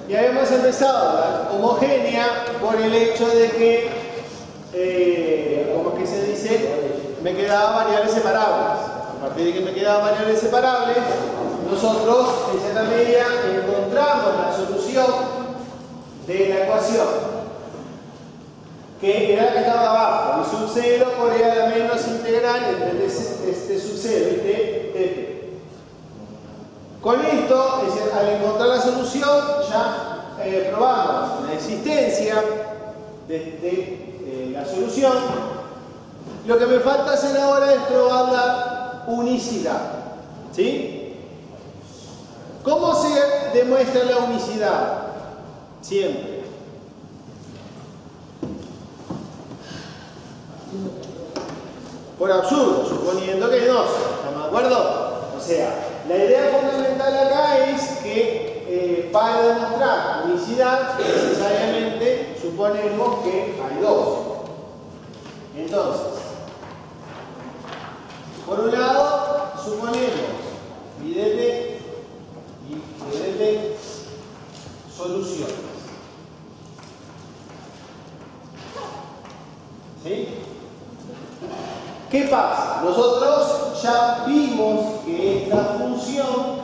Y habíamos empezado la homogénea por el hecho de que, como que se dice, me quedaban variables separables. A partir de que me quedaban variables separables, nosotros en cierta medida encontramos la solución de la ecuación, que era la que estaba abajo, y sub 0 por e a la menos integral entre este sub 0 y t. Con esto, es decir, al encontrar la solución, ya probamos la existencia de la solución. Lo que me falta hacer ahora es probar la unicidad. ¿Sí? ¿Cómo se demuestra la unicidad? Siempre. Por absurdo, suponiendo que hay dos. ¿Estamos de acuerdo? O sea, la idea fundamental acá es que para demostrar unicidad, necesariamente suponemos que hay dos. Entonces, por un lado, suponemos videte y videte soluciones. ¿Sí? ¿Qué pasa? Nosotros ya vimos que esta función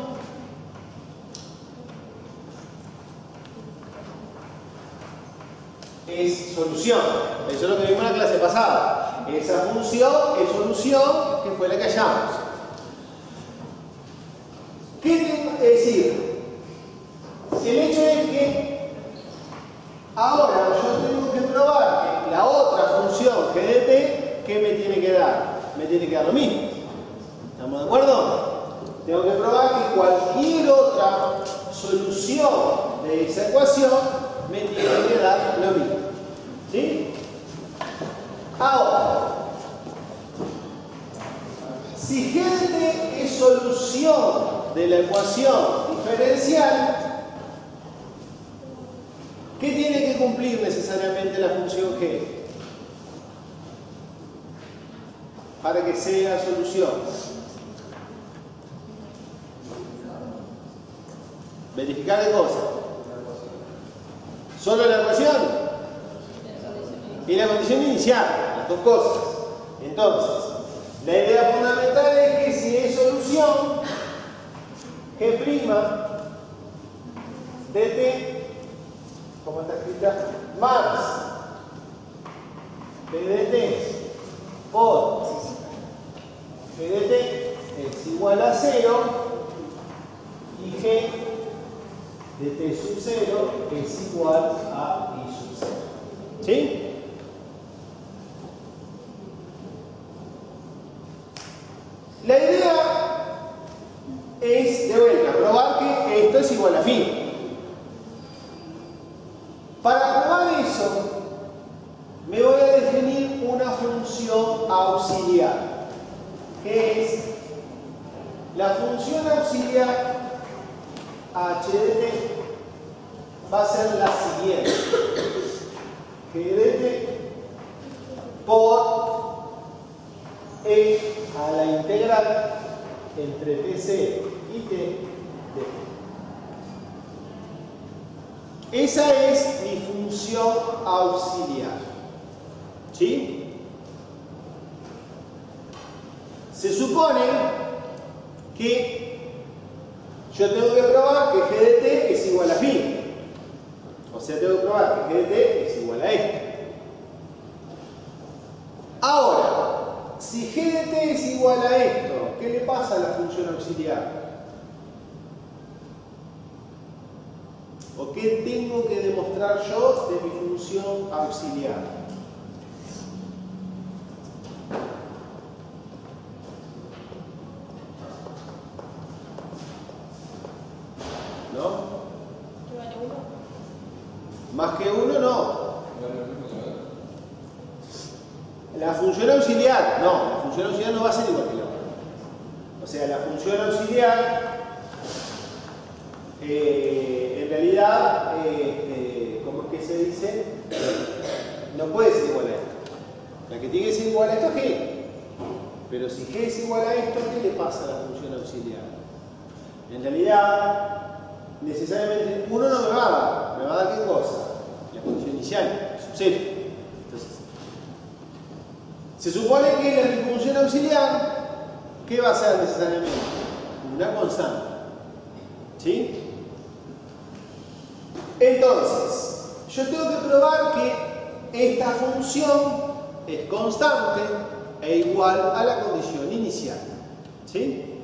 es solución. Eso es lo que vimos en la clase pasada. Esa función es solución, que fue la que hallamos. Es decir, el hecho es que ahora yo tengo que probar que la otra función g de t, ¿qué me tiene que dar? Me tiene que dar lo mismo. ¿Estamos de acuerdo? Tengo que probar que cualquier otra solución de esa ecuación me tiene que dar lo mismo. ¿Sí? Ahora, si g de t es solución de la ecuación diferencial, ¿qué tiene que cumplir necesariamente la función g para que sea solución? Verificar de cosas. Solo la ecuación y la condición inicial, las dos cosas. Entonces, la idea fundamental es que si es solución, g' de t, como está escrita, más b de t por g de t es igual a 0 y g de t sub 0 es igual a i sub 0. ¿Sí? La idea es, de vuelta, probar que esto es igual a phi. Para probar eso, me voy a definir una función auxiliar, que es la función auxiliar h de t va a ser la siguiente: g de t por e a la integral entre tc y t de t. Esa es mi función auxiliar. ¿Sí? Se supone que yo tengo que probar que g de t es igual a phi. O sea, tengo que probar que g de t es igual a esto. Ahora, si g de t es igual a esto, ¿qué le pasa a la función auxiliar? ¿O qué tengo que demostrar yo de mi función auxiliar? ¿No? Más que uno, no. La función auxiliar, no, la función auxiliar no va a ser igual que la otra. O sea, la función auxiliar, en realidad, ¿cómo es que se dice? No puede ser igual a esto. La que tiene que ser igual a esto es g. Pero si g es igual a esto, ¿qué le pasa a la función auxiliar? En realidad, necesariamente 1 no me va a dar. ¿Me va a dar qué cosa? La condición inicial, sub 0. Entonces, se supone que la función auxiliar, ¿qué va a ser necesariamente? Una constante. ¿Sí? Entonces, yo tengo que probar que esta función es constante e igual a la condición inicial. ¿Sí?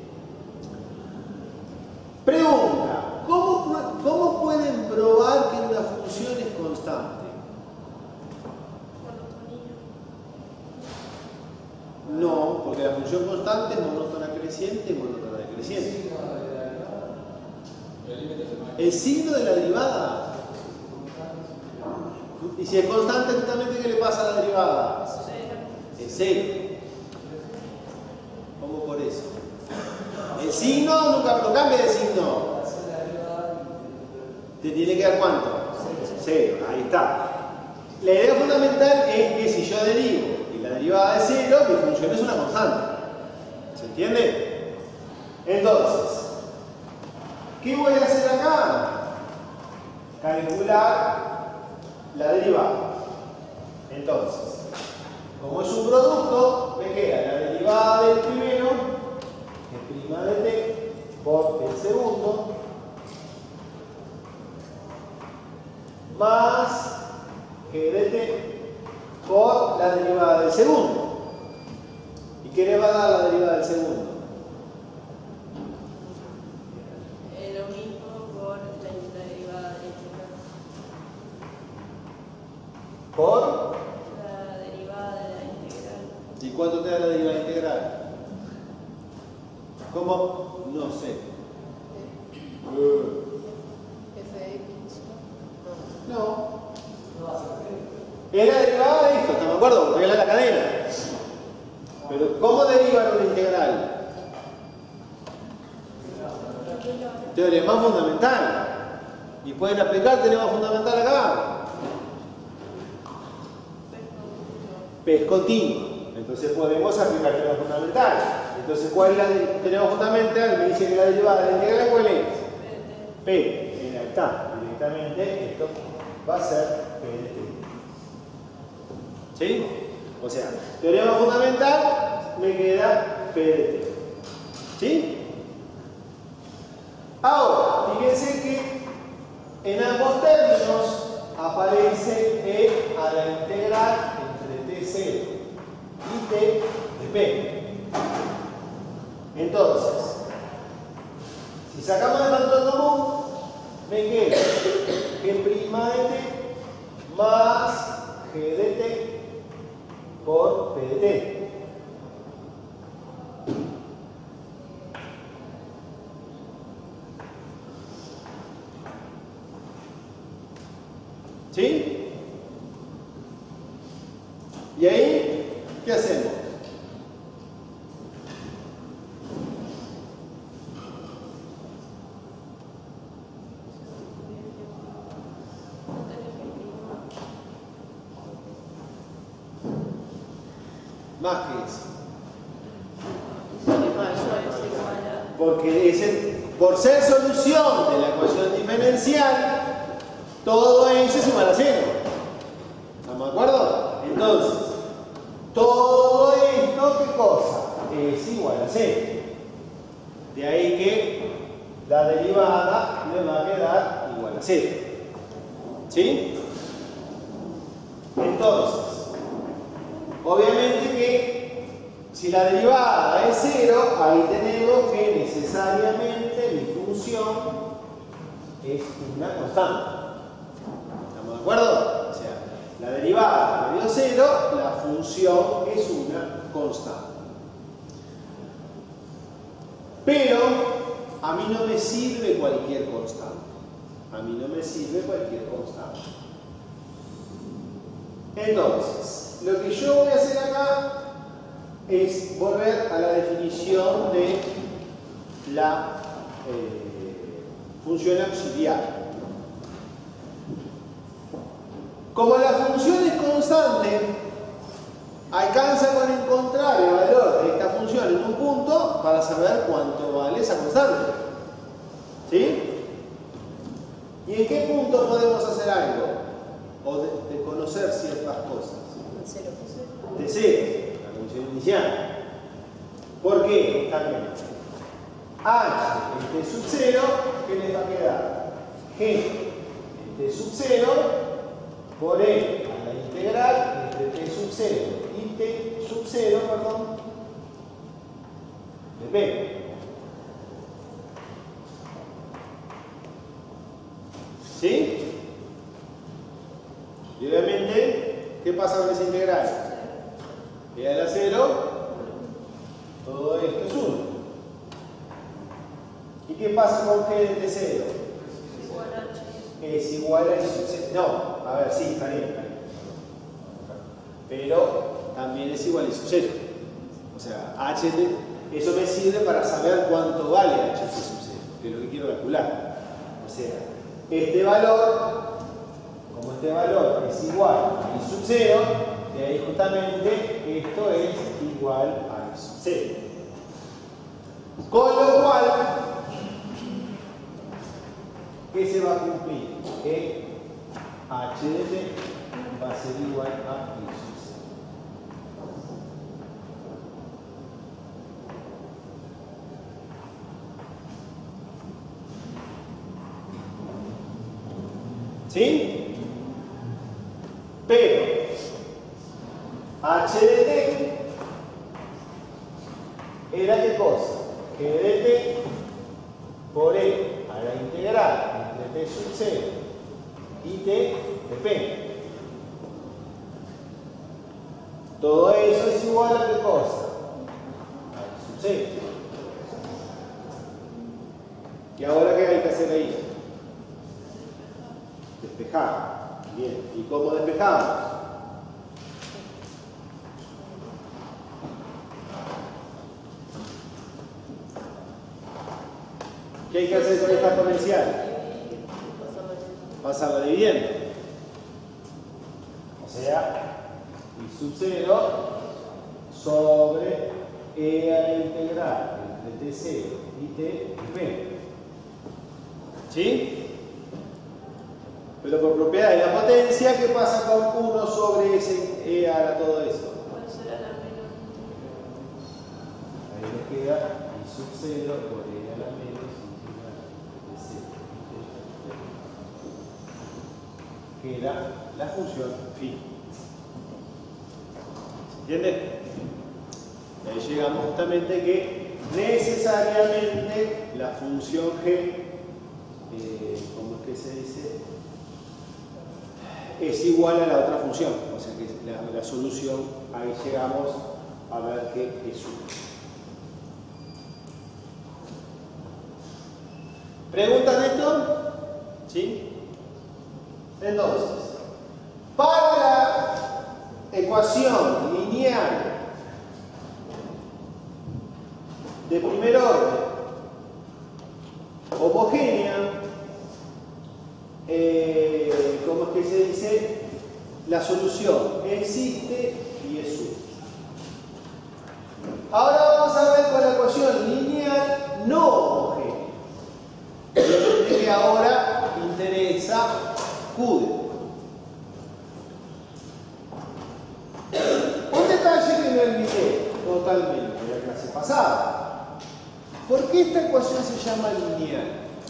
Pregunta, ¿cómo pueden probar que una función es constante? No, porque la función constante es monótona creciente y monótona decreciente. El signo de la derivada. Y si es constante, justamente, ¿qué le pasa a la derivada? Es 0. ¿Cómo por eso? El signo nunca no cambia de signo. ¿Te tiene que dar cuánto? 0. Ahí está. La idea fundamental es que si yo derivo y la derivada es 0, mi función es una constante. ¿Se entiende? Entonces, ¿qué voy a hacer acá? Calcular la derivada. Entonces, como es un producto, me queda la derivada del primero, que es prima de t, por el segundo, más g de t por la derivada del segundo. ¿Y qué le va a dar la derivada del segundo? Lo mismo por la derivada del integral. ¿Por? La derivada de la integral. ¿Y cuánto te da la derivada integral? ¿Cómo? No sé. Fx. No. Es la derivada de esto, ¿te me acuerdo? Porque es la cadena. Pero ¿cómo derivan una integral? Teorema fundamental. Y pueden aplicar teorema fundamental acá. P es continuo. Entonces podemos aplicar teorema fundamental. Entonces, ¿cuál es la teorema fundamental? Me dice que la derivada de la integral, ¿cuál es? P. Ahí está. Directamente esto va a ser P de t. ¿Sí? O sea, teorema fundamental me queda P de t. ¿Sí? Ahora, fíjense que en ambos términos aparece e a la integral entre t0 y t de p. Entonces, si sacamos el factor común, me queda g' de t más g de t por p de t. ¿Sí? ¿Y ahí qué hacemos? Más que eso. Porque por ser solución de la ecuación diferencial, todo eso es igual a 0. ¿Estamos de acuerdo? Entonces, todo esto, ¿qué cosa? Es igual a 0. De ahí que la derivada me va a quedar igual a 0. ¿Sí? Entonces, obviamente que si la derivada es 0, ahí tenemos que necesariamente mi función es una constante. ¿Estamos de acuerdo? O sea, la derivada me dio 0, la función es una constante. Pero a mí no me sirve cualquier constante. A mí no me sirve cualquier constante. Entonces, lo que yo voy a hacer acá es volver a la definición de la función auxiliar. Como la función es constante, alcanza con encontrar el valor de esta función en un punto para saber cuánto vale esa constante. ¿Sí? ¿Y en qué punto podemos hacer algo? O de conocer ciertas cosas. De cero, la condición inicial. ¿Por qué? También. H en t sub 0, ¿qué les va a quedar? G en t sub 0 por E a la integral entre t sub 0 y t sub 0, perdón, de P. ¿Sí? Y obviamente, ¿qué pasa con esa integral? E a la 0, todo esto es 1. ¿Y qué pasa con G de T0? Es igual a I. No, a ver, sí, está bien. Pero también es igual a I. O sea, H de, eso me sirve para saber cuánto vale H de sub 0, que es lo que quiero calcular. O sea, este valor, como este valor es igual a I sub 0, de ahí justamente esto es igual a I sub 0. Con lo cual, ¿qué se va a cumplir? Que H de T va a ser igual a I sub 0. ¿Sí? Pero H de T era ¿qué cosa? G de T por E a la integral entre T sub 0 y T de P. Todo eso es igual a ¿qué cosa? A I sub 0. ¿Y ahora qué hay que hacer ahí? Despejar. Bien. ¿Y cómo despejamos? ¿Qué hay que hacer con esta exponencial? Pasarla dividiendo. O sea, I sub 0 sobre E a la integral entre T0 y T de P. ¿Sí? Pero por propiedad de la potencia, ¿qué pasa con 1 sobre ese E a todo eso? Ahí nos queda I sub 0 por E a la menos I sub 0. Queda la función phi. ¿Se entiende? Y ahí llegamos justamente que necesariamente la función G, ¿cómo es que se dice? Es igual a la otra función, o sea que la solución, ahí llegamos a ver que es 1. ¿Preguntas de esto? ¿Sí? Entonces, para la ecuación lineal de primer orden homogénea, ¿cómo es que se dice? La solución existe y es 1. Ahora vamos a ver con la ecuación lineal no homogénea. Obviamente que ahora interesa Q. Un detalle que me olvidé totalmente de la clase pasada. ¿Por qué esta ecuación se llama lineal?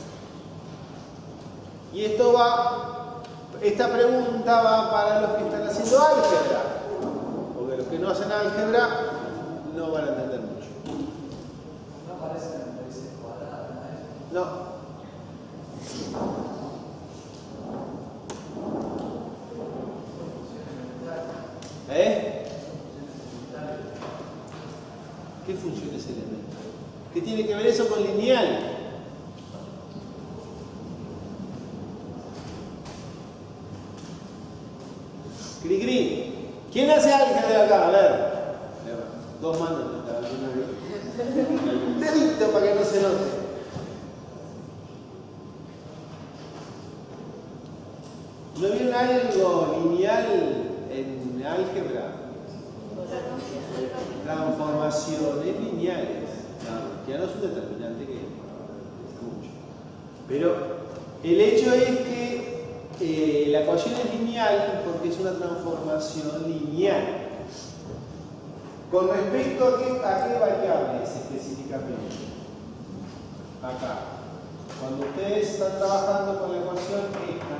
Y esta pregunta va para los que están haciendo álgebra, porque los que no hacen álgebra no van a entender mucho. ¿No aparece en el raíces cuadradas? No. ¿Qué función es elemental? ¿Qué tiene que ver eso con lineal? Cri-cri. ¿Quién hace álgebra acá? A ver. Dos manos. Un dedito para que no se note. ¿No vieron algo lineal en álgebra? Transformaciones lineales. No, ya no es un determinante que es mucho. Pero El hecho es que la ecuación es lineal porque es una transformación lineal. ¿Con respecto a qué variables específicamente? Acá. Cuando ustedes están trabajando con la ecuación esta,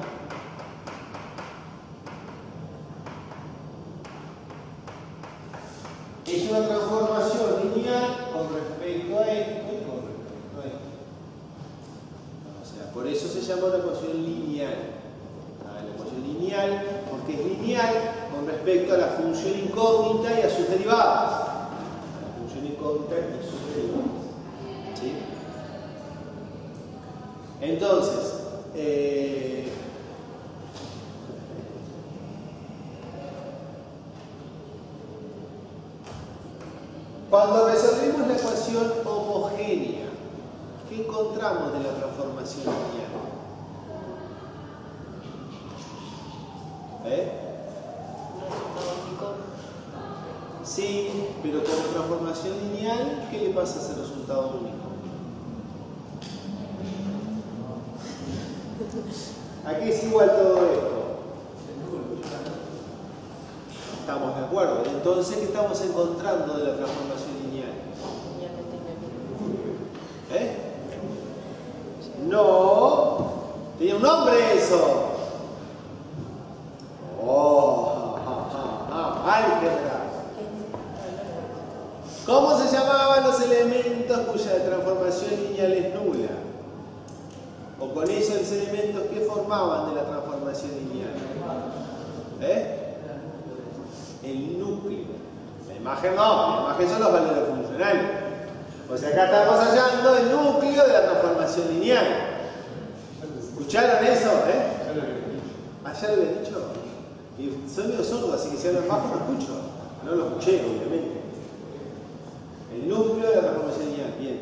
es una transformación lineal con respecto a esto y con respecto a esto. O sea, por eso se llama una ecuación lineal. La ecuación lineal porque es lineal con respecto a la función incógnita y a sus derivadas. La función incógnita y sus derivadas. ¿Sí? Entonces, cuando resolvimos la ecuación homogénea, ¿qué encontramos de la transformación lineal? Sí, pero con la transformación lineal, ¿qué le pasa a ese resultado único? ¿A qué es igual todo esto? Estamos de acuerdo. Entonces, ¿qué estamos encontrando de la transformación lineal? No, tenía un nombre eso. Álgebra. ¿Cómo se llamaban los elementos cuya transformación lineal es nula? O con esos elementos que formaban de la transformación lineal. El núcleo. La imagen no, la imagen son los valores funcionales. O sea, acá estamos hallando el núcleo de la transformación lineal. ¿Escucharon eso? ¿Ayer lo había dicho? Y soy medio sordo, así que si hablan bajo no escucho. No lo escuché, obviamente. El núcleo de la transformación lineal. Bien.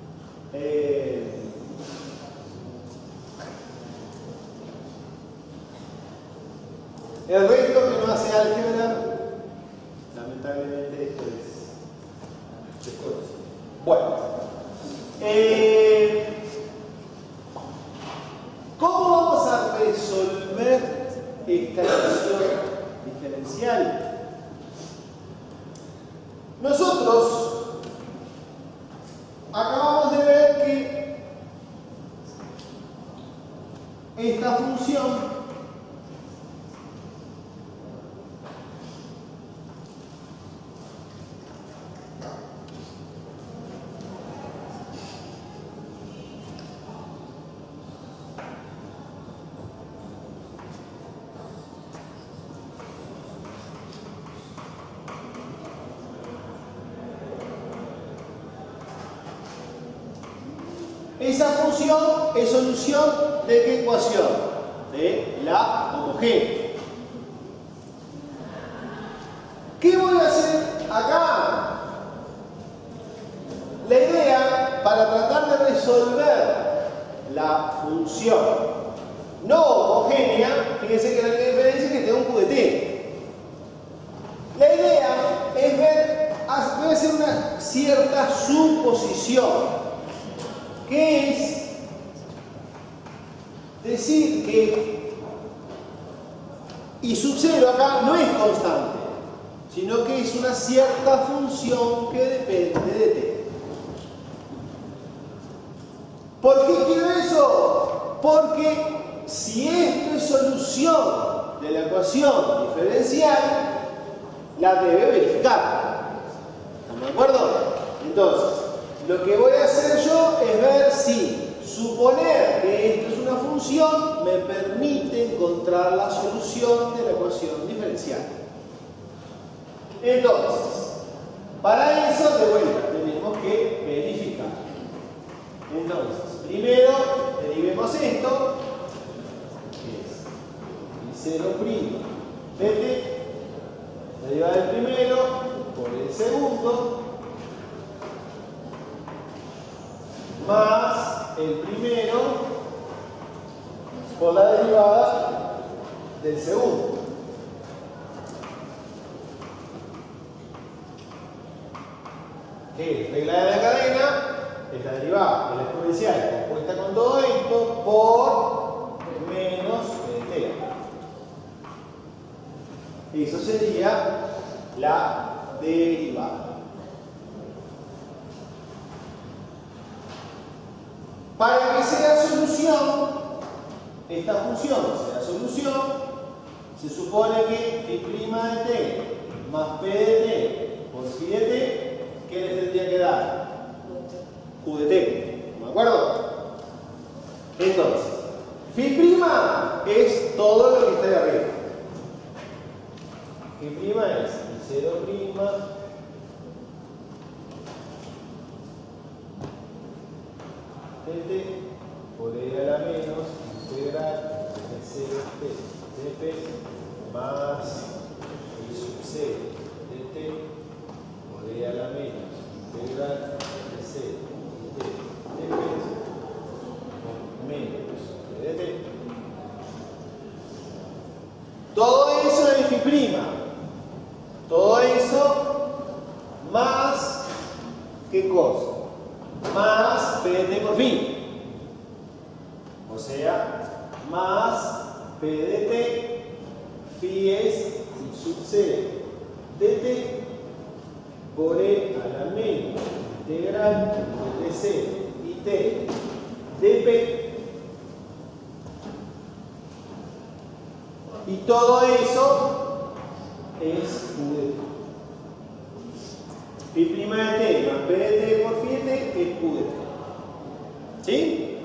El resto que no hace álgebra, lamentablemente esto es desconocido. Bueno, ¿cómo vamos a resolver esta ecuación diferencial? Nosotros acabamos de ver que esta función esa función es solución de qué ecuación? De la homogénea. ¿Qué voy a hacer acá? La idea, para tratar de resolver la función no homogénea, fíjense que la única diferencia es que tengo un QT. La idea es ver, voy a hacer una cierta suposición, que es decir que I sub 0 acá no es constante, sino que es una cierta función que depende de t. ¿Por qué quiero eso? Porque si esto es solución de la ecuación diferencial, la debe verificar. ¿Estamos de acuerdo? Entonces, lo que voy a hacer yo es ver si suponer que esto es una función me permite encontrar la solución de la ecuación diferencial. Entonces, para eso de vuelta tenemos que verificar. Entonces, primero derivemos esto, que es el 0' de t, derivada del primero por el segundo, más el primero por la derivada del segundo. Que regla de la cadena es la derivada de la exponencial compuesta con todo esto por Eso sería la derivada. Para que sea solución, esta función sea solución, se supone que p'de t más p de t por phi de t, ¿qué le tendría que dar? Q de t, ¿de acuerdo? Entonces, phi' es todo lo que está de arriba. Phi' es 0' dt por e a la menos integral de 0 t dp más i sub c dt por e a la menos integral de 0 t dp por menos dt. Todo eso es phi'. Todo eso más, ¿qué cosa? Más p de t por phi. O sea, más p de t, phi es i sub c dt por e a la menos integral de c y t dp. Y todo eso es q de t. Phi' de t más p de t por phi de t es q de t. ¿Sí?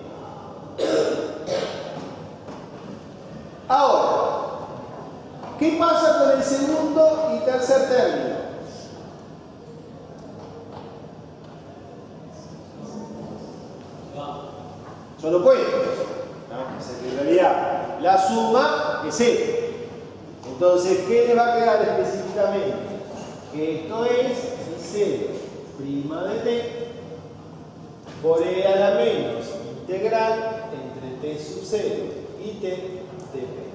Ahora, ¿qué pasa con el segundo y tercer término? Son opuestos, ¿no? En realidad, la suma es C. Entonces, ¿qué le va a quedar específicamente? Que esto es 0' de t por e a la menos integral entre t sub 0 y t dp.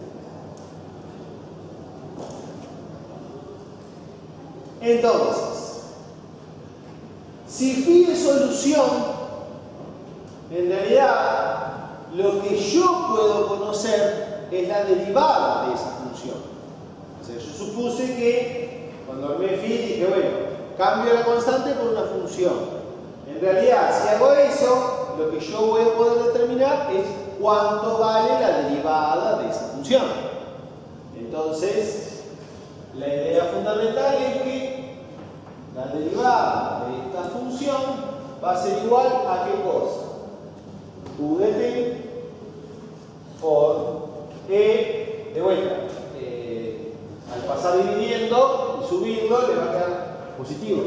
Entonces, si phi es solución, en realidad lo que yo puedo conocer es la derivada de esa función. O sea, yo supuse que cuando armé phi dije, bueno, cambio la constante por una función. En realidad, si hago eso, lo que yo voy a poder determinar es cuánto vale la derivada de esa función. Entonces, la idea fundamental es que la derivada de esta función va a ser igual a qué cosa? Q de t por e, de vuelta, al pasar dividiendo y subirlo le va a quedar positivo.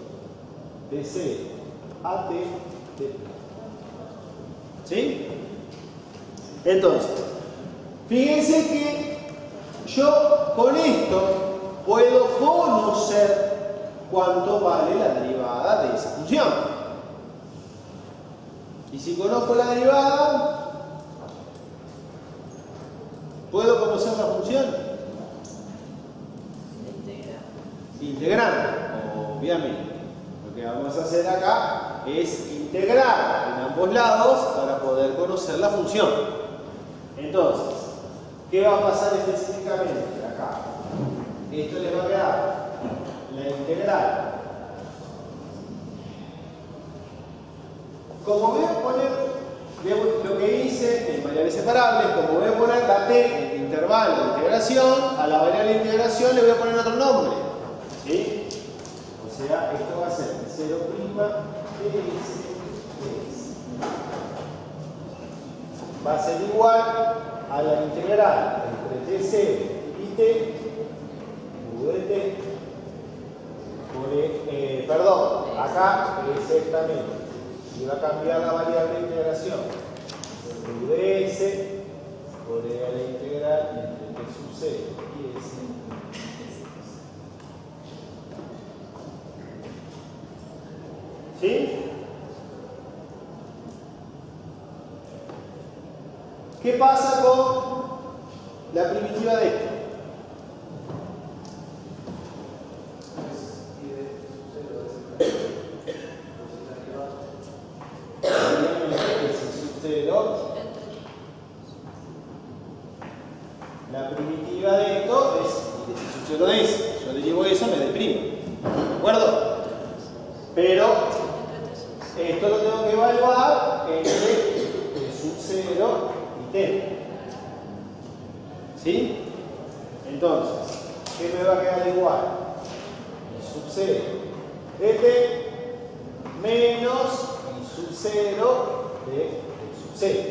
dc a t dp. ¿Sí? Entonces, fíjense que yo con esto puedo conocer cuánto vale la derivada de esa función. Y si conozco la derivada, ¿puedo conocer la función? Integrando, obviamente. Lo que vamos a hacer acá es integrar en ambos lados para poder conocer la función. Entonces, ¿qué va a pasar específicamente acá? Esto les va a quedar la integral. Como voy a poner lo que hice en variables separables, como voy a poner la t en intervalo de integración, a la variable de integración le voy a poner otro nombre. ¿Sí? O sea, esto va a ser 0' ds. Va a ser igual a la integral entre t0 y t, u de t, por perdón, acá exactamente. Y va a cambiar la variable de integración. U de s por e a la integral entre t sub 0 y s. ¿Sí? ¿Qué pasa con la primitiva de esto? La primitiva de esto es S sub 0 de S. Yo derivo eso, me deprimo. ¿De acuerdo? Pero esto lo tengo que evaluar entre T sub 0 y T. ¿Sí? Entonces, ¿qué me va a quedar igual? I sub 0 de T menos I sub 0 de T sub 0.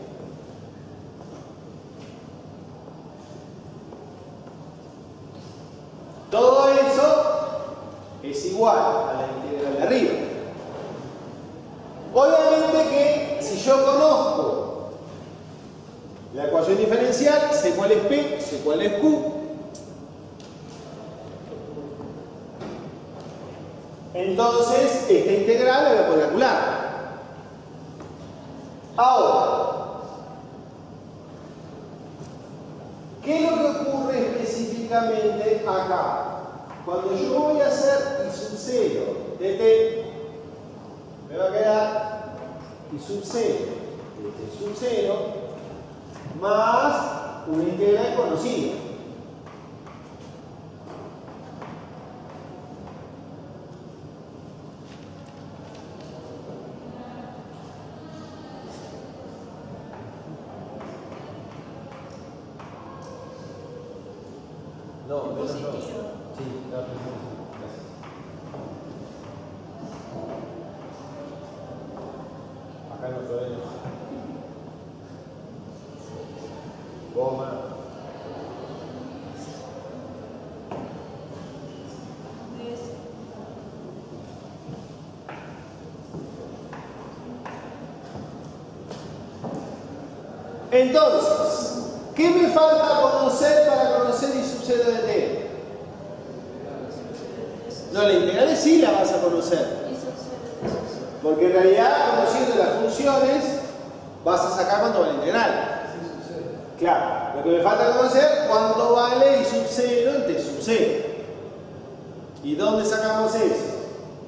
Todo eso es igual a la integral de arriba. Obviamente que si yo conozco la ecuación diferencial, sé cuál es P, sé cuál es Q. Entonces, esta integral la voy a poder calcular. Ahora, ¿qué es lo que ocurre específicamente acá? Cuando yo voy a hacer I sub 0 de T, me va a quedar I sub 0 de T sub 0 más una integral conocida. No, Positivo. Sí, la gracias. Acá no podemos. Goma. Entonces, ¿qué me falta conocer para conocer I sub 0 de T? No, la integral de sí la vas a conocer. Porque en realidad, conociendo las funciones, vas a sacar cuánto vale la integral. Claro, lo que me falta conocer es cuánto vale I sub 0 en T sub 0. ¿Y dónde sacamos eso?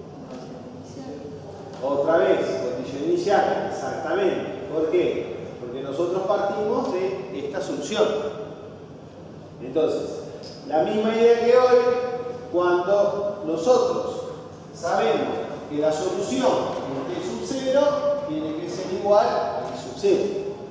Otra vez, condición inicial, exactamente. ¿Por qué? Porque nosotros partimos de esta solución. Entonces, la misma idea que hoy, cuando nosotros sabemos que la solución en T sub 0 tiene que ser igual a I sub 0.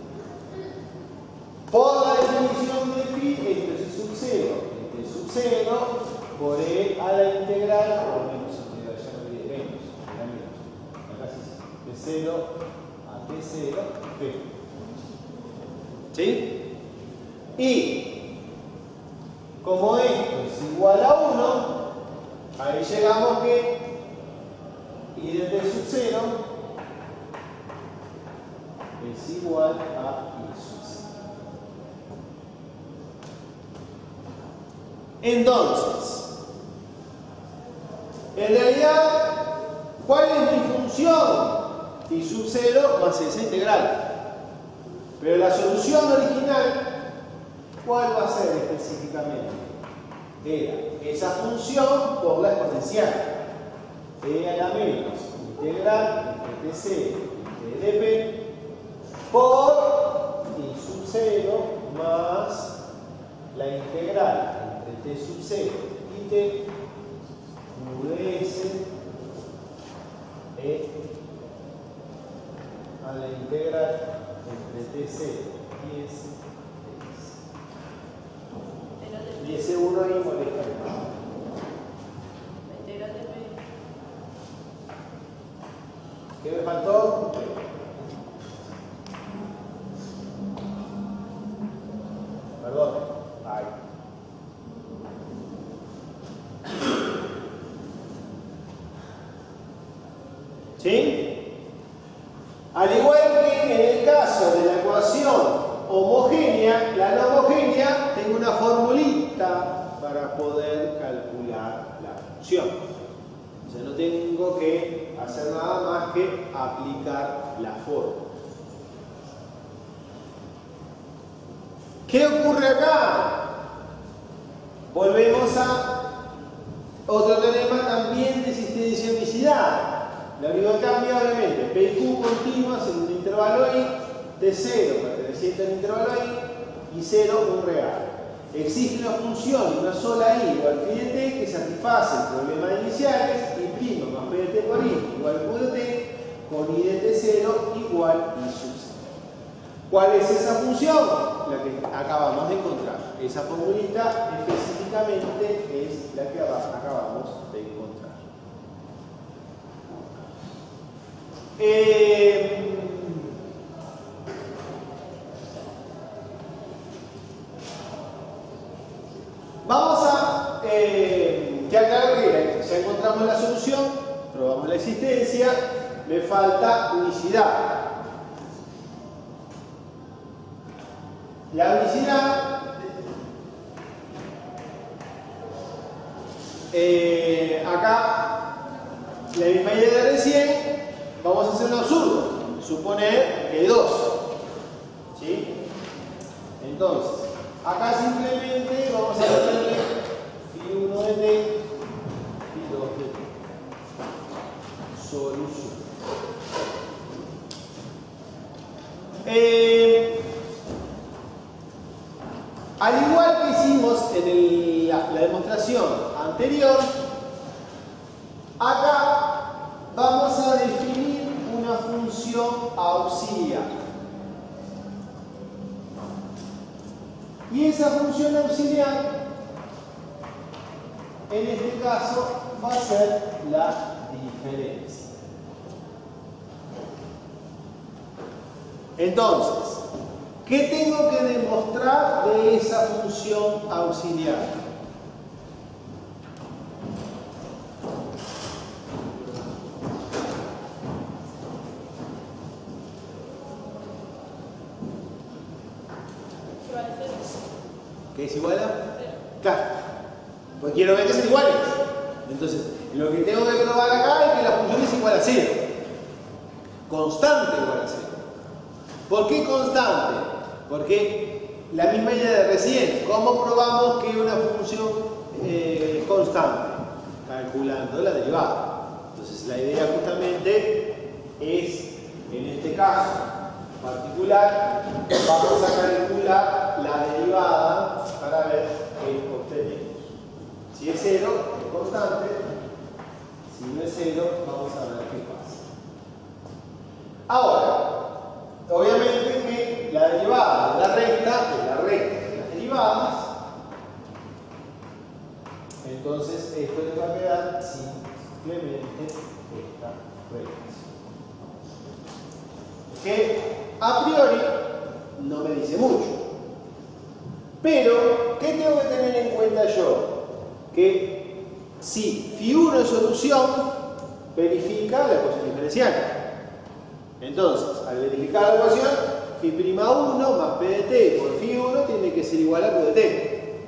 Por la definición de phi, esto es I sub 0 en T sub 0 por E a la integral, o menos integral, ya no olvidé, menos, acá sí, de 0 a T0, P. ¿Sí? Y como esto es igual a 1, ahí llegamos que I de T sub 0 es igual a I sub 0. Entonces, en realidad, ¿cuál es mi función? I sub 0 más esa integral. Pero la solución original, ¿cuál va a ser específicamente? Era esa función por la exponencial. E a la menos integral entre T0 y T de P por I sub 0 más la integral entre T sub 0 y T Q de S E a la integral entre T0 y S. Y ese 1 ahí molesta mucho. La integral de P. ¿Qué me faltó? Perdón. Ahí. ¿Sí? Al igual que en el caso de la ecuación homogénea, la no homogénea, tengo una formulita para poder calcular la función. O sea, no tengo que hacer nada más que aplicar la fórmula. ¿Qué ocurre acá? Volvemos a otro teorema también de existencia de unicidad. Lo único que cambia, obviamente, P y Q continuas en un intervalo I, T0 perteneciente al intervalo I y 0 un real. existe una función, una sola i igual phi de t que satisface el problema de iniciales, i' más p de t por i igual q de t, con i de t0 igual i sub 0. ¿Cuál es esa función? La que acabamos de encontrar. Esa formulita específicamente es la que acabamos de encontrar. Vamos a ya claro que ya encontramos la solución, probamos la existencia, me falta unicidad. La unicidad acá la misma idea de recién, vamos a hacer un absurdo, suponer que hay dos, ¿sí? Entonces acá simplemente vamos a ponerle phi1 de t, phi2 de t. Solución. Al igual que hicimos en la demostración anterior, acá vamos a definir una función auxiliar. Y esa función auxiliar, en este caso, va a ser la diferencia. Entonces, ¿qué tengo que demostrar de esa función auxiliar? ¿Qué es igual a? Claro, pues quiero ver que son iguales. Entonces, lo que tengo que probar acá es que la función es igual a 0. Constante igual a 0. ¿Por qué constante? Porque la misma idea de recién. ¿Cómo probamos que una función constante? Calculando la derivada. Entonces, la idea justamente es, en este caso particular, vamos a calcular la derivada para ver qué obtenemos. Si es 0, es constante. Si no es 0, vamos a ver qué pasa. Ahora, obviamente que la derivada de la recta es la recta de las derivadas. Entonces, esto les va a quedar simplemente esta recta. Que a priori no me dice mucho. Pero, ¿qué tengo que tener en cuenta yo? Que si phi1 es solución, verifica la ecuación diferencial. Entonces, al verificar la ecuación, phi'1 más p de t por phi1 tiene que ser igual a q de t.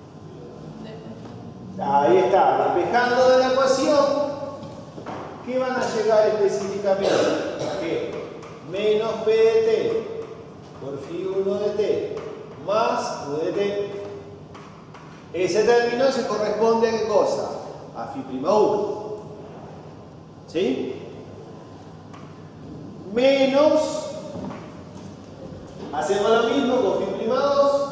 Ahí está, despejando de la ecuación, ¿qué van a llegar específicamente? ¿A qué? Menos p de t por phi1 de t más q de t. Ese término se corresponde a qué cosa? A phi'1. ¿Sí? Menos, hacemos lo mismo con phi'2,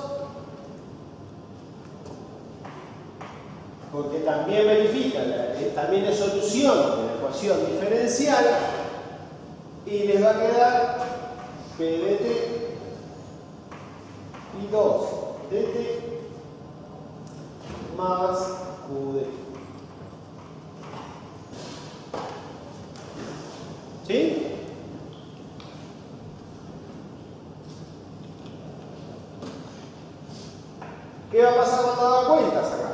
porque también verifica, también es solución de la ecuación diferencial, y les va a quedar p de t y 2 de t más q de t. ¿Sí? ¿Qué va a pasar cuando haga cuentas acá?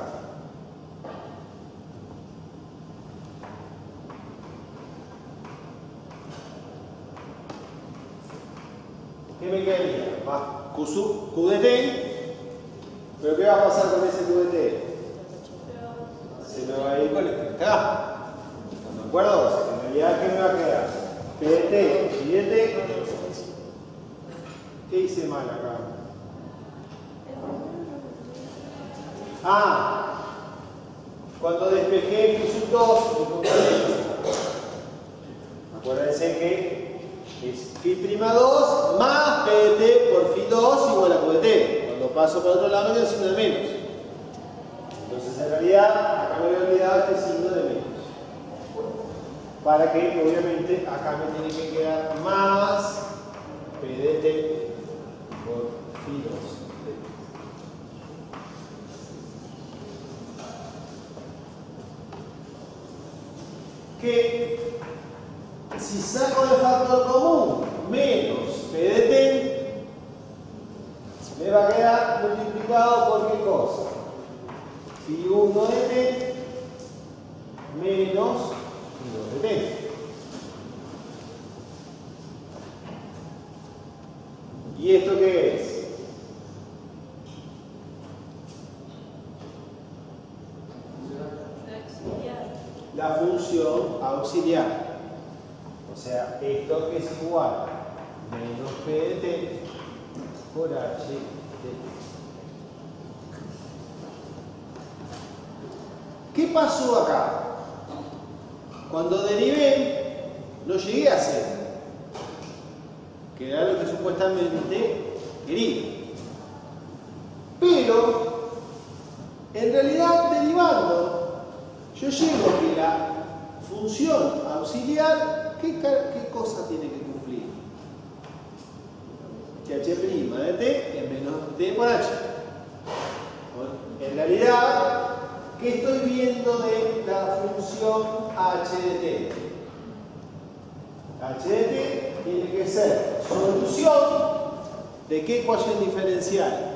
¿Qué me quedaría? Más q de t. ¿Pero qué va a pasar con ese q de t? Se me va a ir con acá. ¿No me acuerdo? O sea, en realidad, ¿qué me va a quedar? P de t y de t. ¿Qué hice mal acá? Cuando despejé phi sub 2, acuérdense que es phi'2 más p de t por phi2 igual a q de t. Cuando paso para otro lado me quedo el signo de menos. Entonces en realidad acá me había olvidado este signo de menos. Para que obviamente acá me tiene que quedar más P de T por phi 2. Que si saco el factor común menos P de T, me va a quedar multiplicado por qué cosa? Phi 1 de T menos phi 2 de T. ¿Y esto qué es? La función auxiliar. O sea, esto es igual a menos P de T por H de T. ¿Qué pasó acá? Cuando derivé, no llegué a 0, que era lo que supuestamente quería. Pero, en realidad, derivando, yo llego a que la función auxiliar, ¿qué cosa tiene que cumplir? Que h' de t es menos t por h. Bueno, en realidad, ¿qué estoy viendo de la función h de t? H de t tiene que ser solución de qué ecuación diferencial?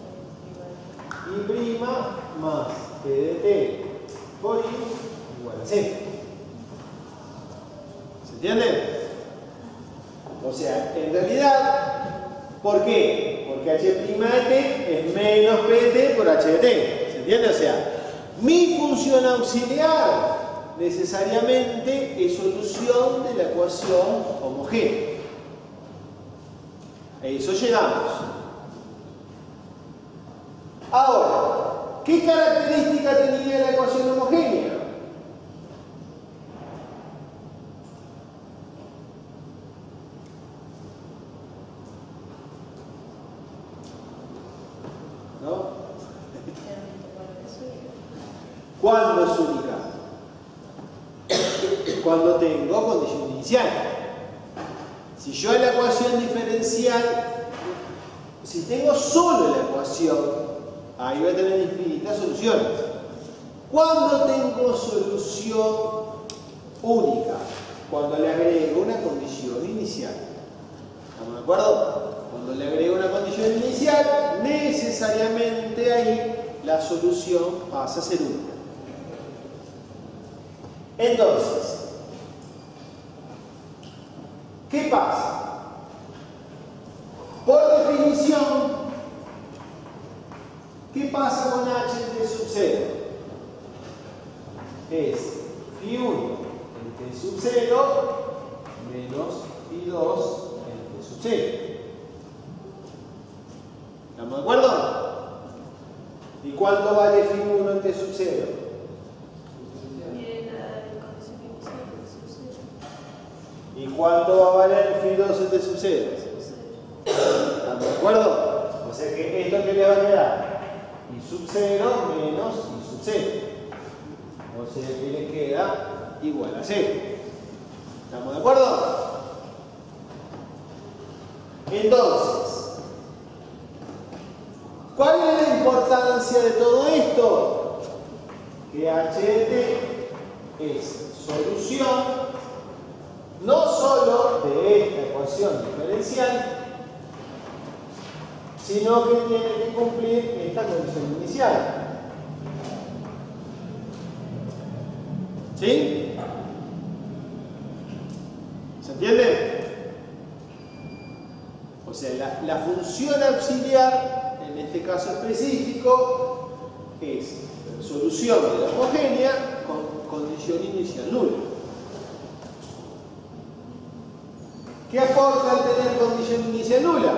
I' más p de t por i igual a c. ¿Se entiende? O sea, en realidad, ¿por qué? Porque h' de t es menos p de t por h de t. ¿Se entiende? O sea, mi función auxiliar necesariamente es solución de la ecuación homogénea. A eso llegamos. Ahora, ¿qué característica tenía la ecuación homogénea? ¿No? ¿Cuándo es única? Cuando tengo condición inicial. Si yo en la ecuación diferencial, si tengo solo la ecuación, ahí voy a tener infinitas soluciones. ¿Cuándo tengo solución única? Cuando le agrego una condición inicial. ¿Estamos de acuerdo? Cuando le agrego una condición inicial, necesariamente ahí la solución pasa a ser única. Entonces, ¿qué pasa? Por definición, ¿qué pasa con h en t sub 0? Es phi 1 en t sub 0 menos phi 2 en t sub 0. ¿Estamos de acuerdo? ¿Y cuánto vale phi 1 en t sub 0? ¿Y cuánto va a valer phi 2 en t sub 0? ¿Están de acuerdo? O sea que esto que le va a quedar i sub 0 menos i sub 0. O sea que le queda igual a 0. ¿Estamos de acuerdo? Entonces, ¿cuál es la importancia de todo esto? Que h de t es solución no solo de esta ecuación diferencial, sino que tiene que cumplir esta condición inicial. ¿Sí? ¿Se entiende? O sea, la función auxiliar, en este caso específico, es solución de la homogénea con condición inicial nula. ¿Qué aporta al tener condición inicial nula?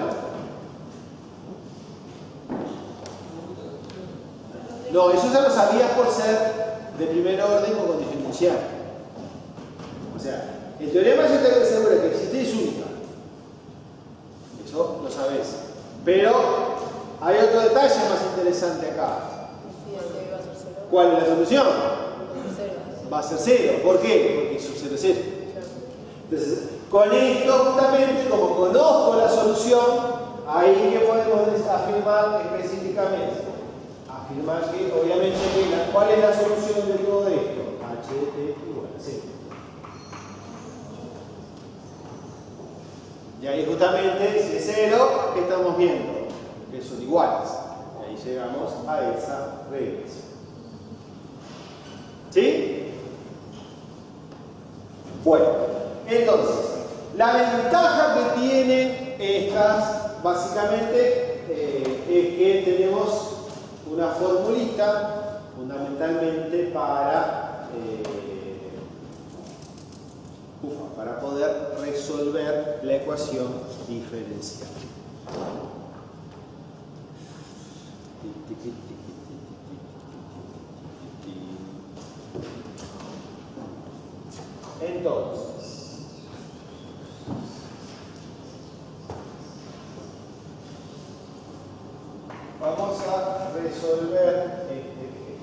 No, eso ya lo sabías por ser de primer orden con condición inicial. O sea, el teorema ya te asegura que existe y es única. Eso lo sabes. Pero Hay otro detalle más interesante acá. Sí, aunque va a ser 0. ¿Cuál es la solución? Cero. Va a ser 0. ¿Por qué? Porque sub 0 es 0. Entonces, con esto justamente, como conozco la solución, ahí que podemos afirmar específicamente. Afirmar que, obviamente, ¿cuál es la solución de todo esto? H de t igual a 0. Y ahí justamente, si es 0, ¿qué estamos viendo? Que son iguales. Y ahí llegamos a esa regresión. ¿Sí? Bueno, entonces, la ventaja que tienen estas, básicamente, es que tenemos una formulita, fundamentalmente para poder resolver la ecuación diferencial. Entonces, vamos a resolver este ejemplo.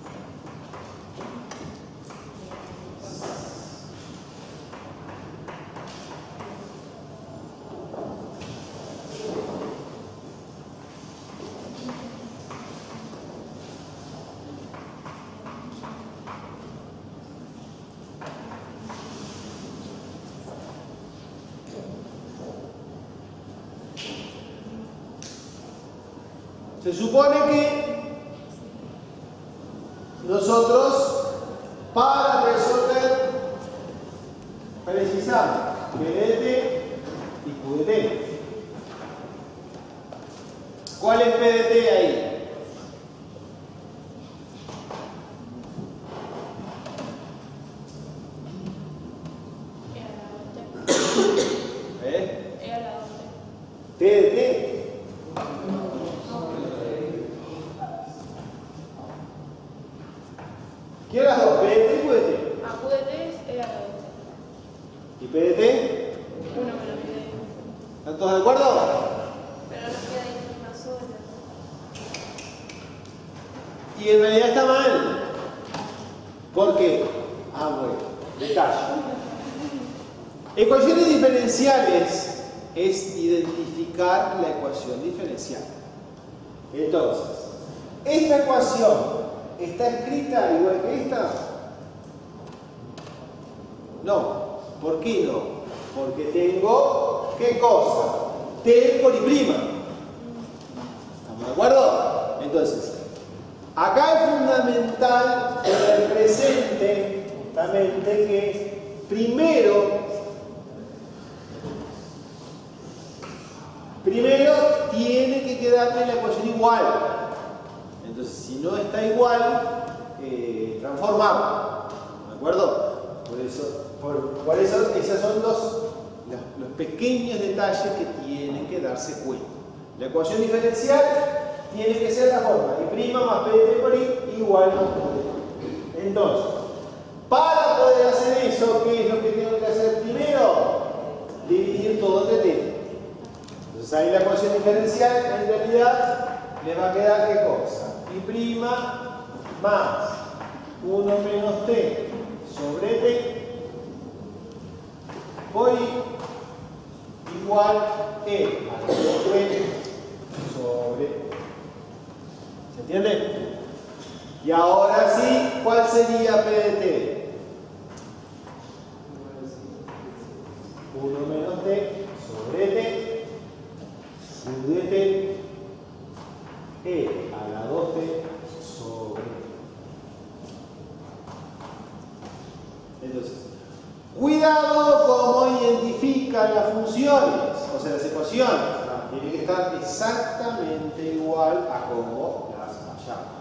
Se supone que nosotros, para resolver, precisamos P de t y Q de t. ¿Cuál es P de t ahí? T de t. ¿Qué eran las dos? ¿P de t y Q de t? Q de t es a la 2. ¿Y P de t? 1 menos P de t. ¿Están todos de acuerdo? Pero nos queda ahí una sola. Y en realidad está mal. ¿Por qué? Bueno, detalle. Ecuaciones diferenciales es identificar la ecuación diferencial. Entonces, esta ecuación ¿está escrita igual que esta? No. ¿Por qué no? Porque tengo, ¿qué cosa? T por I'. ¿Estamos de acuerdo? Entonces, acá es fundamental en el presente, justamente, que primero tiene que quedarme la ecuación igual. Entonces, si no está igual, transformamos. ¿De acuerdo? Por eso esos son los pequeños detalles que tienen que darse cuenta. La ecuación diferencial tiene que ser la forma I' más P de t por I igual a Q de t. Entonces, para poder hacer eso, ¿qué es lo que tengo que hacer primero? Dividir todo entre t. Entonces ahí la ecuación diferencial en realidad le va a quedar ¿qué cosa? I' más 1 menos t sobre t por I igual E a la 2t sobre t. ¿Se entiende? Y ahora sí, ¿cuál sería P de t? 1 menos t sobre t, Q de t, E a la 2t sobre t. Entonces, cuidado cómo identifican las funciones, o sea, las ecuaciones. Tiene que estar exactamente igual a cómo las hallamos.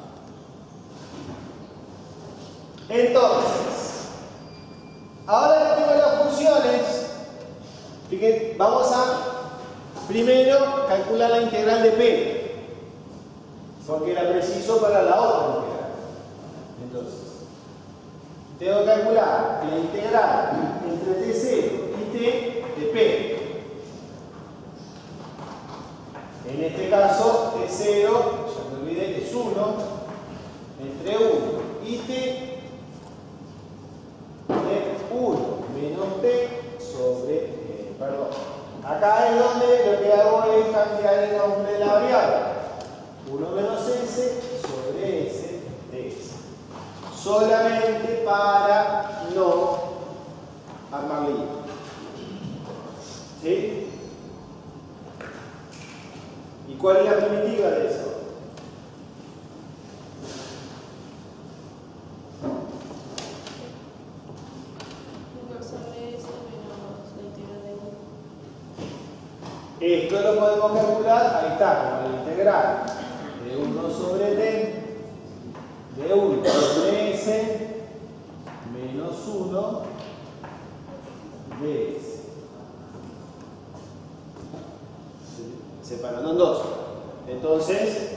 Entonces, ahora que tengo las funciones, fíjense, vamos a primero calcular la integral de P, porque la preciso para la otra integral. Entonces, tengo que calcular la integral entre T0 y T de P. En este caso, T es 0, ya me olvidé, es 1, entre 1 y t de 1 menos t sobre, perdón. Acá es donde lo que hago es cambiar el nombre de la variable. 1 menos s sobre s de s. Solamente para no armar lío. ¿Sí? ¿Y cuál es la primitiva de eso? Esto lo podemos calcular, ahí está, como la integral de 1 sobre t, de 1 sobre s, menos 1 de s. Separando en dos. Entonces,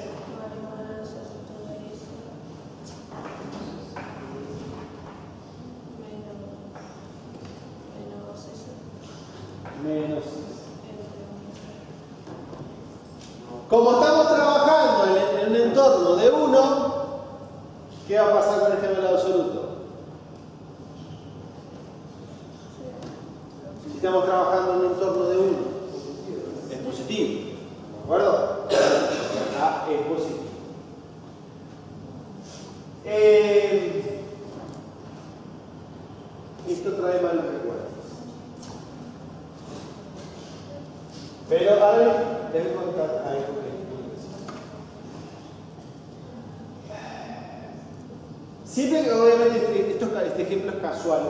menos s. Como estamos trabajando en un entorno de 1, ¿qué va a pasar con este valor absoluto? Si estamos trabajando en un entorno de 1, es positivo. ¿De acuerdo? Ah, es positivo. Esto trae malos recuerdos. Pero a ver, déjenme contar algo que siempre que obviamente este ejemplo es casual,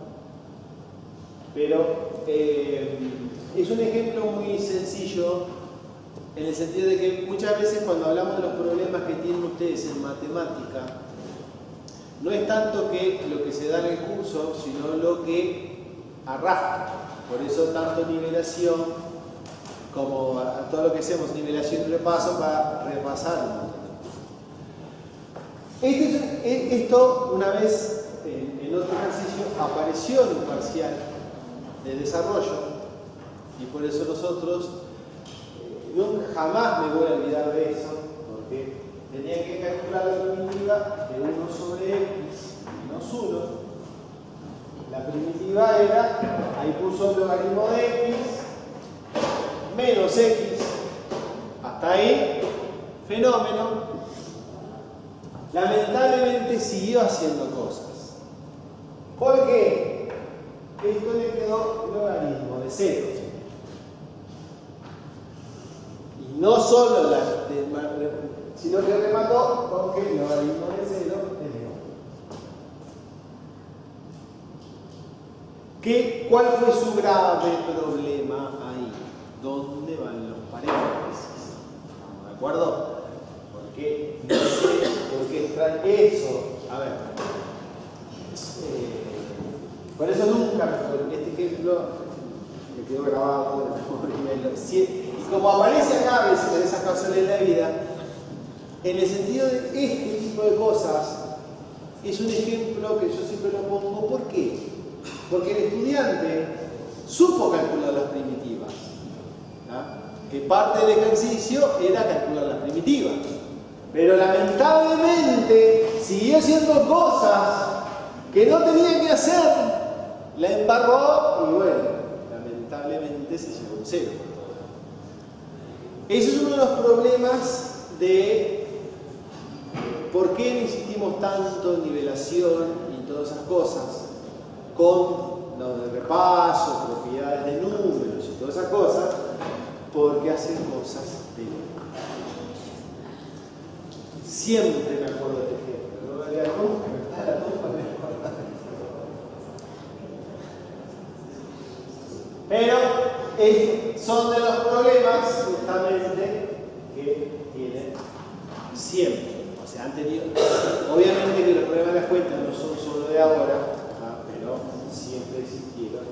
pero es un ejemplo muy sencillo en el sentido de que muchas veces cuando hablamos de los problemas que tienen ustedes en matemática, no es tanto que lo que se da en el curso, sino lo que arrastra. Por eso tanto nivelación como todo lo que hacemos, nivelación y repaso, para repasar. Esto una vez en otro ejercicio apareció en un parcial de desarrollo y por eso nosotros jamás me voy a olvidar de eso, porque tenía que calcular la primitiva de 1 sobre x menos 1. La primitiva era, ahí puso el logaritmo de x menos x. Hasta ahí, fenómeno. Lamentablemente siguió haciendo cosas. ¿Por qué? Esto le quedó logaritmo de 0. Y no solo sino que remató con que el logaritmo de 0 es de 1. ¿Cuál fue su grave problema ahí? ¿Dónde van los paréntesis? ¿Estamos de acuerdo? Porque trae eso. A ver. Por eso nunca, este ejemplo me quedó grabado y como aparece acá a veces en esas casualidades de la vida, en el sentido de este tipo de cosas, es un ejemplo que yo siempre lo pongo. ¿Por qué? Porque el estudiante supo calcular las primitivas. Que parte del ejercicio era calcular las primitivas. Pero lamentablemente siguió haciendo cosas que no tenía que hacer. La embarró y bueno, lamentablemente se llevó un 0. Ese es uno de los problemas de por qué insistimos tanto en nivelación y todas esas cosas, con lo de repaso, propiedades de números y todas esas cosas, porque hacen cosas de siempre me acuerdo de este ejemplo, no había nunca me estaba nunca me acordaba. Pero son de los problemas justamente que tienen siempre. O sea, han tenido, obviamente que los problemas de las cuentas no son solo de ahora, pero siempre existieron.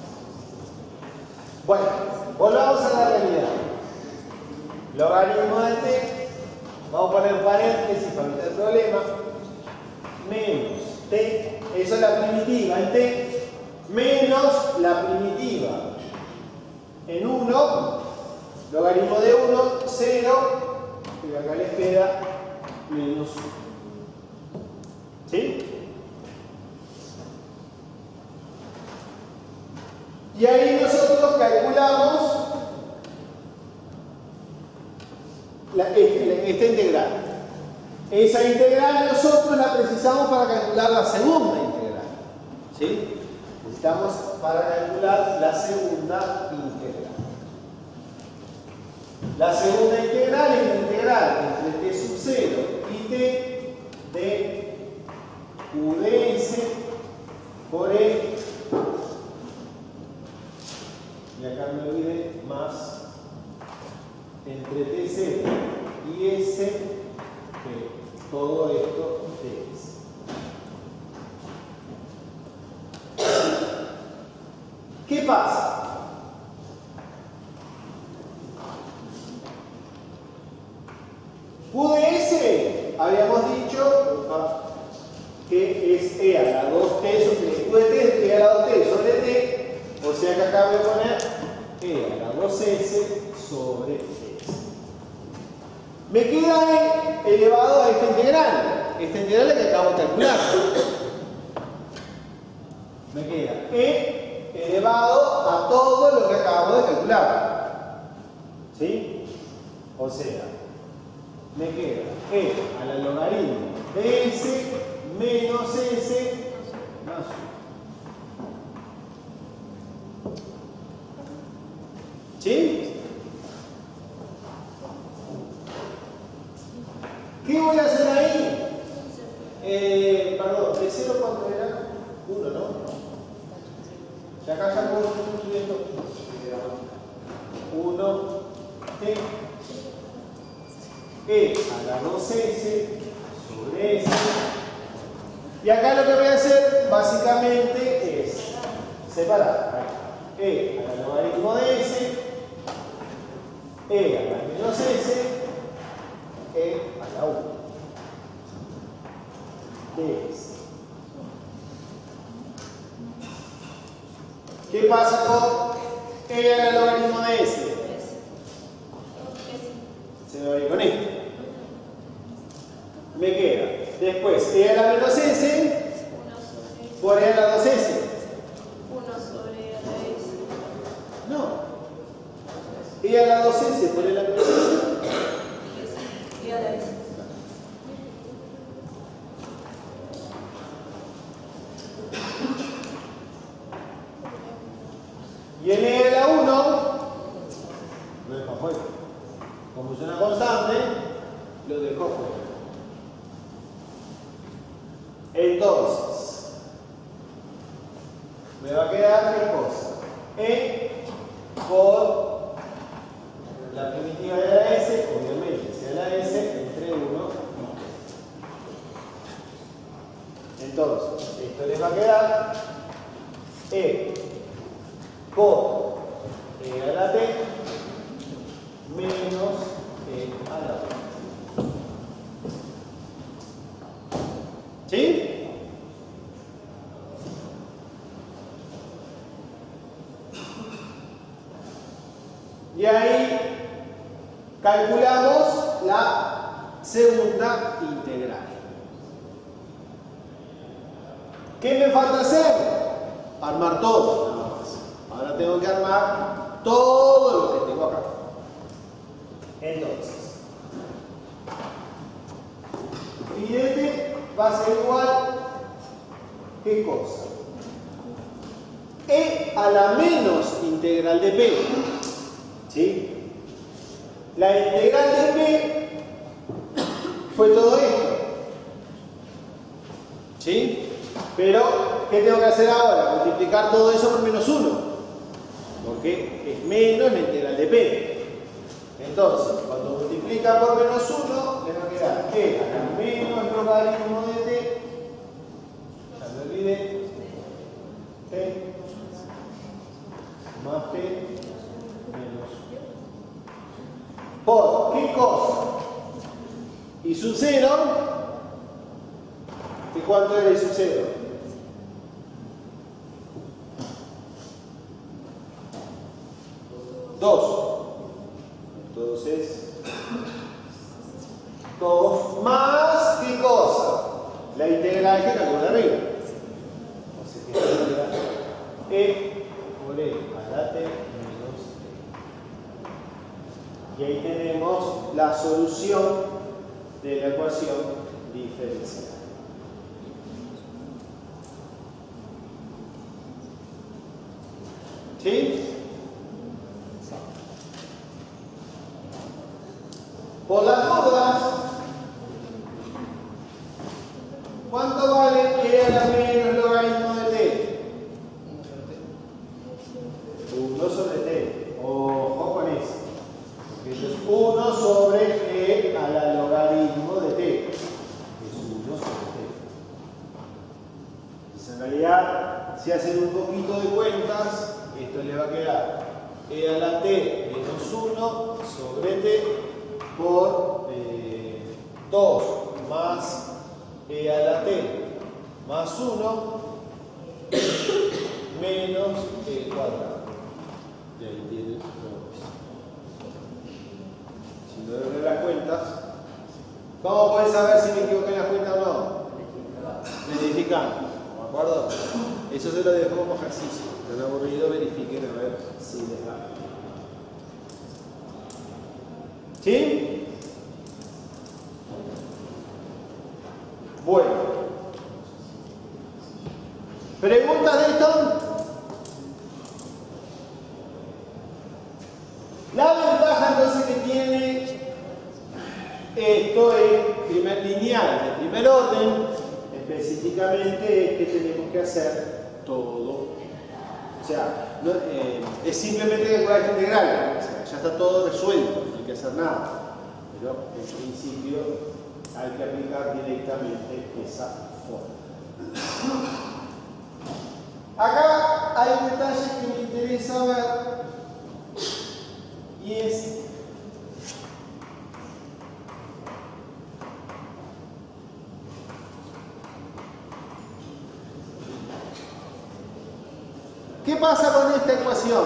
Bueno, volvamos a la realidad. Logaritmo de t, vamos a poner paréntesis para evitar el problema, menos t, eso es la primitiva en t, menos la primitiva en 1, logaritmo de 1, 0, y acá les queda menos 1. ¿Sí? Y ahí nosotros calculamos esta integral. Esa integral nosotros la precisamos para calcular la segunda integral. ¿Sí? Necesitamos para calcular la segunda integral. La segunda integral es la integral entre t sub 0 y t de u de s por e, y acá me olvidé, más entre t0 y s, que todo esto es. ¿Qué pasa? Q de S, habíamos dicho que es E a la 2T sobre Q de T es E a la 2T sobre T, o sea que acá voy a poner E a la 2S sobre S. Me queda E elevado a esta integral que acabo de calcular. Me queda E elevado a todo lo que acabo de calcular. ¿Sí? O sea, me queda E a la logaritmo de S menos S más 1. ¿Sí? ¿Qué voy a hacer ahí? Perdón, ¿de 0 cuánto era? 1, ¿no? Y acá ya puedo estoy viendo 1 T E a la 2S sobre S. Y acá lo que voy a hacer básicamente es separar E a la logaritmo de S, E a la menos S, E a la 1 de S. ¿Qué pasa con E a la logaritmo de S? Se me va a ir con esto. Me queda después E a la menos S por E a la 2S. 1 sobre E a la S. No. E a la 2S por E a la menos S. E a la S. Y en E a la 1 lo dejo afuera. Como es una constante, lo dejo afuera. Entonces, me va a quedar qué cosa. E por la primitiva de la S, obviamente, sea la S entre 1 y 1. Entonces, esto les va a quedar E por E a la T menos E a la 1. ¿Sí? Y ahí calculamos la segunda integral. ¿Qué me falta hacer? Armar todo, nada más. Ahora tengo que armar todo lo que tengo acá. Entonces, fíjate, va a ser igual, ¿qué cosa? E a la menos integral de P. ¿Sí? La integral de P fue todo esto. ¿Sí? Pero, ¿qué tengo que hacer ahora? Multiplicar todo eso por menos 1. Porque es menos la integral de P. Entonces, cuando multiplica por menos 1, le va a quedar E a la menos logaritmo de T. Ya me olvidé. T más P menos 1. ¿Por qué cosa? Y su 0. ¿Y cuánto era el sub 0? 2. Entonces, 2 más, ¿qué cosa? La integral que calculo de arriba. O sea, que la integral E por E a la T menos E. Y ahí tenemos la solución de la ecuación diferencial. ¿Sí? Por las dudas, ¿cuánto vale E a la menos logaritmo de T? 1 sobre T. Ojo con eso. Eso es 1 sobre E a la logaritmo de T. Es 1 sobre T. Entonces, en realidad, si hacen un poquito de cuentas, esto le va a quedar E a la T menos 1 sobre T por 2 más E a la T más 1 menos E cuadrado. Y ahí tiene si no doy las cuentas, ¿cómo puedes saber si me equivoqué en las cuentas o no? Verificando, ¿de acuerdo? Eso se lo dejo como ejercicio. Están aburridos, verifiquen a ver si les da. ¿Sí? Bueno. ¿Preguntas de esto? La ventaja entonces que tiene esto es primer lineal de primer orden, específicamente es que tenemos que hacer todo. O sea, no, es simplemente calcular esta integral, o sea, ya está todo resuelto, no hay que hacer nada. Pero en principio hay que aplicar directamente esa forma. Acá hay un detalle que me interesa ver y es ¿qué pasa con esta ecuación?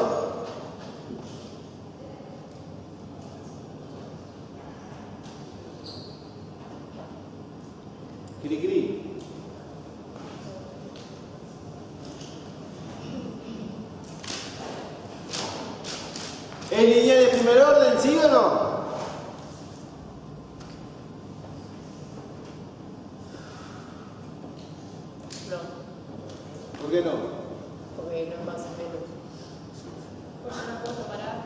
Cri cri. ¿Es lineal de primer orden, sí o no? No, ¿Por qué no? porque no es más o menos. Porque no puedo separar.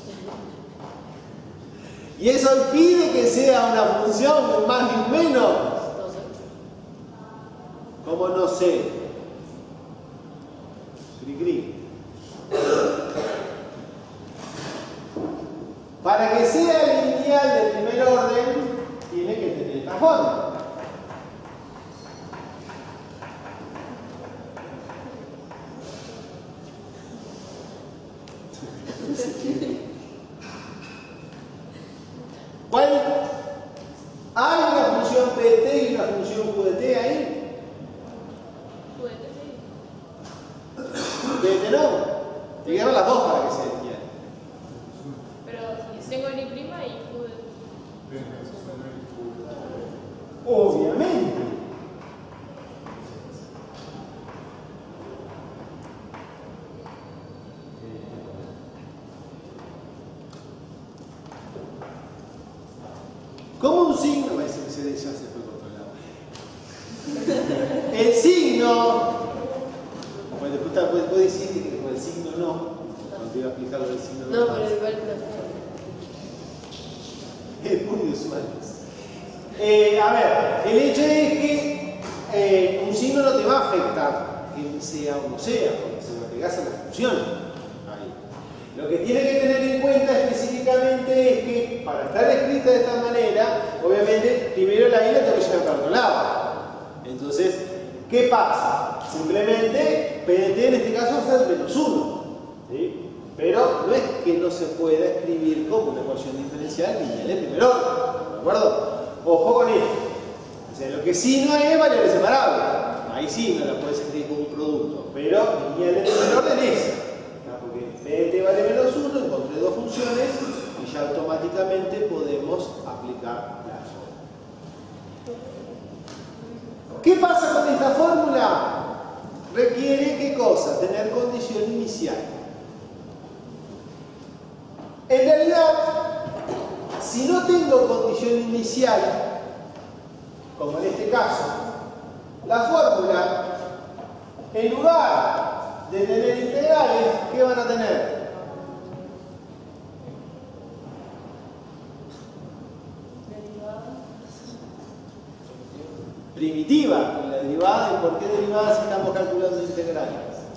Y eso impide que sea una función más y menos. No sé. ¿Cómo no sé? Cri cri. Para que sea lineal de primer orden, tiene que tener esta forma. ¿Cuál? ¿Hay una función PT y una función QDT ahí? Juguete, sí. QDT no. Te quedaron las dos para que sea lineal. Pero tengo N' y juguete. Obviamente. ¿Cómo un signo? Ese ya se fue por otro lado. El signo. Bueno, después puedes decir que con el signo no. Cuando te iba a explicar lo del signo no. No, pero igual no. Es muy usual. A ver, el hecho es que un signo no te va a afectar que sea o no sea, porque se lo agregas a la función. Ahí. Lo que tiene que tener en cuenta específicamente es que para estar escrita de esta manera, obviamente primero la I la tengo que llevar para otro lado. Entonces, ¿qué pasa? Simplemente PDT en este caso va a ser menos 1. ¿Sí? Pero no es que no se pueda escribir como una ecuación diferencial lineal de primer orden. ¿De acuerdo? Ojo con esto. O sea, lo que sí no es variable separable. Ahí sí no la puedes escribir como un producto. Pero lineal de primer orden es. Porque PDT vale menos 1, encontré dos funciones y ya automáticamente podemos aplicar la forma. ¿Qué pasa con esta fórmula? Requiere, ¿qué cosa? Tener condición inicial. En realidad, si no tengo condición inicial, como en este caso, la fórmula, en lugar de tener integrales, ¿qué van a tener? Primitiva, y la derivada, ¿y por qué derivada si estamos calculando integrales?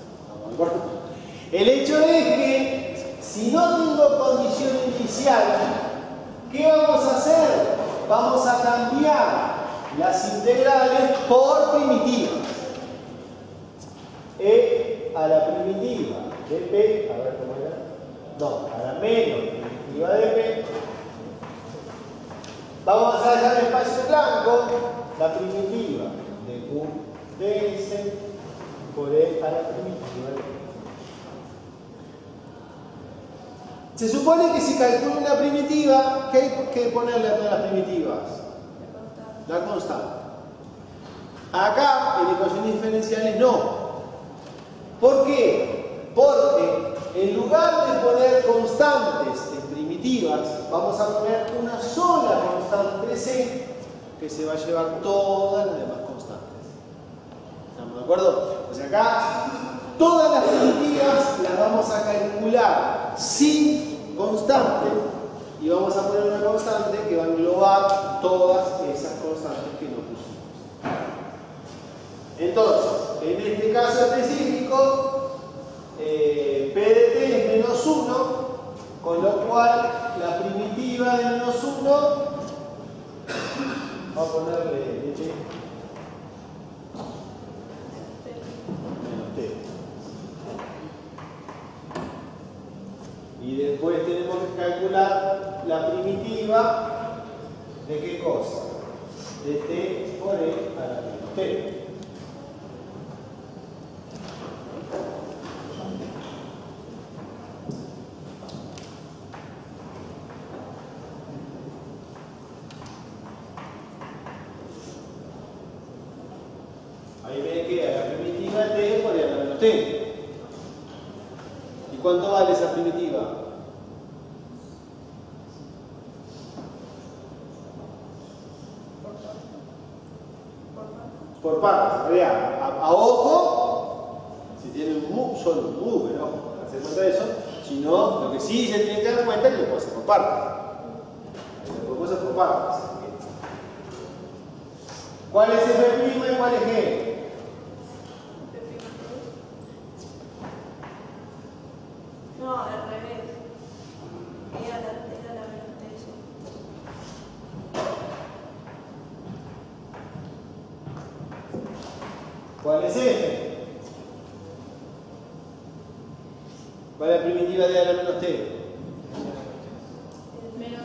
El hecho es que si no tengo condición inicial, ¿qué vamos a hacer? Vamos a cambiar las integrales por primitivas. E a la primitiva de P, a ver cómo era, no, a la menos primitiva de P, vamos a dejar el espacio blanco, la primitiva de Q de S por E a la primitiva de P. Se supone que si calculo una primitiva, ¿qué hay que ponerle a todas las primitivas? La constante. Acá, en ecuaciones diferenciales, no. ¿Por qué? Porque en lugar de poner constantes en primitivas, vamos a poner una sola constante C que se va a llevar todas las demás constantes. ¿Estamos de acuerdo? Pues acá todas las primitivas las vamos a calcular sin constante y vamos a poner una constante que va a englobar todas esas constantes que nos pusimos. Entonces, en este caso específico, P de T es menos 1, con lo cual la primitiva de menos 1, vamos a ponerle menos T. Y después tenemos que calcular la primitiva de qué cosa? De T por E a la menos T. Ahí me queda la primitiva de T por E a la menos T. ¿Y cuánto vale esa primitiva? Por partes. A ojo, si tiene un mu, solo un mu, pero no hacer cuenta de eso. Si no, lo que sí se tiene que dar cuenta es que lo puedo hacer por partes. Lo puedo hacer por partes. ¿Cuál es F' y cuál es G? No, al revés. Era la menos T. ¿Cuál es F? ¿Cuál es la primitiva de A a la menos T? Menos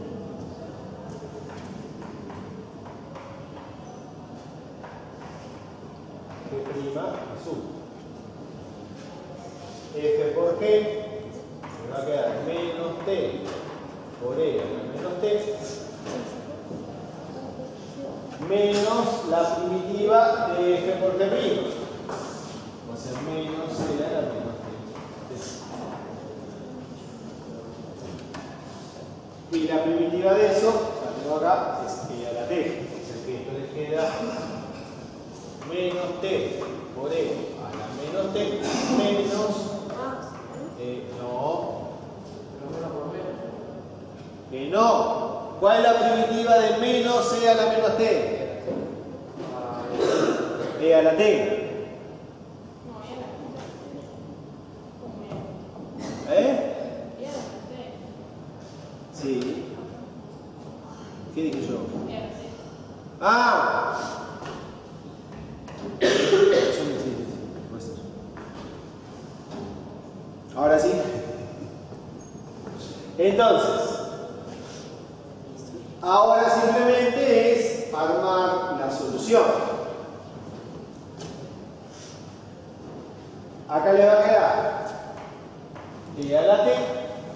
G' es 1. F por G me va a quedar menos T por E a la menos T menos la primitiva de F por G'. Va a ser menos E a la menos T. Y la primitiva de eso, la tengo acá, es E a la T. O sea que esto les queda menos T por E a la menos T menos no. ¿Cuál es la primitiva de menos E a la menos T? E a la T. ¿Eh? Sí. ¿Qué dije yo? Ah. Ahora sí. Entonces, ahora simplemente es armar la solución. Acá le va a quedar E a la T.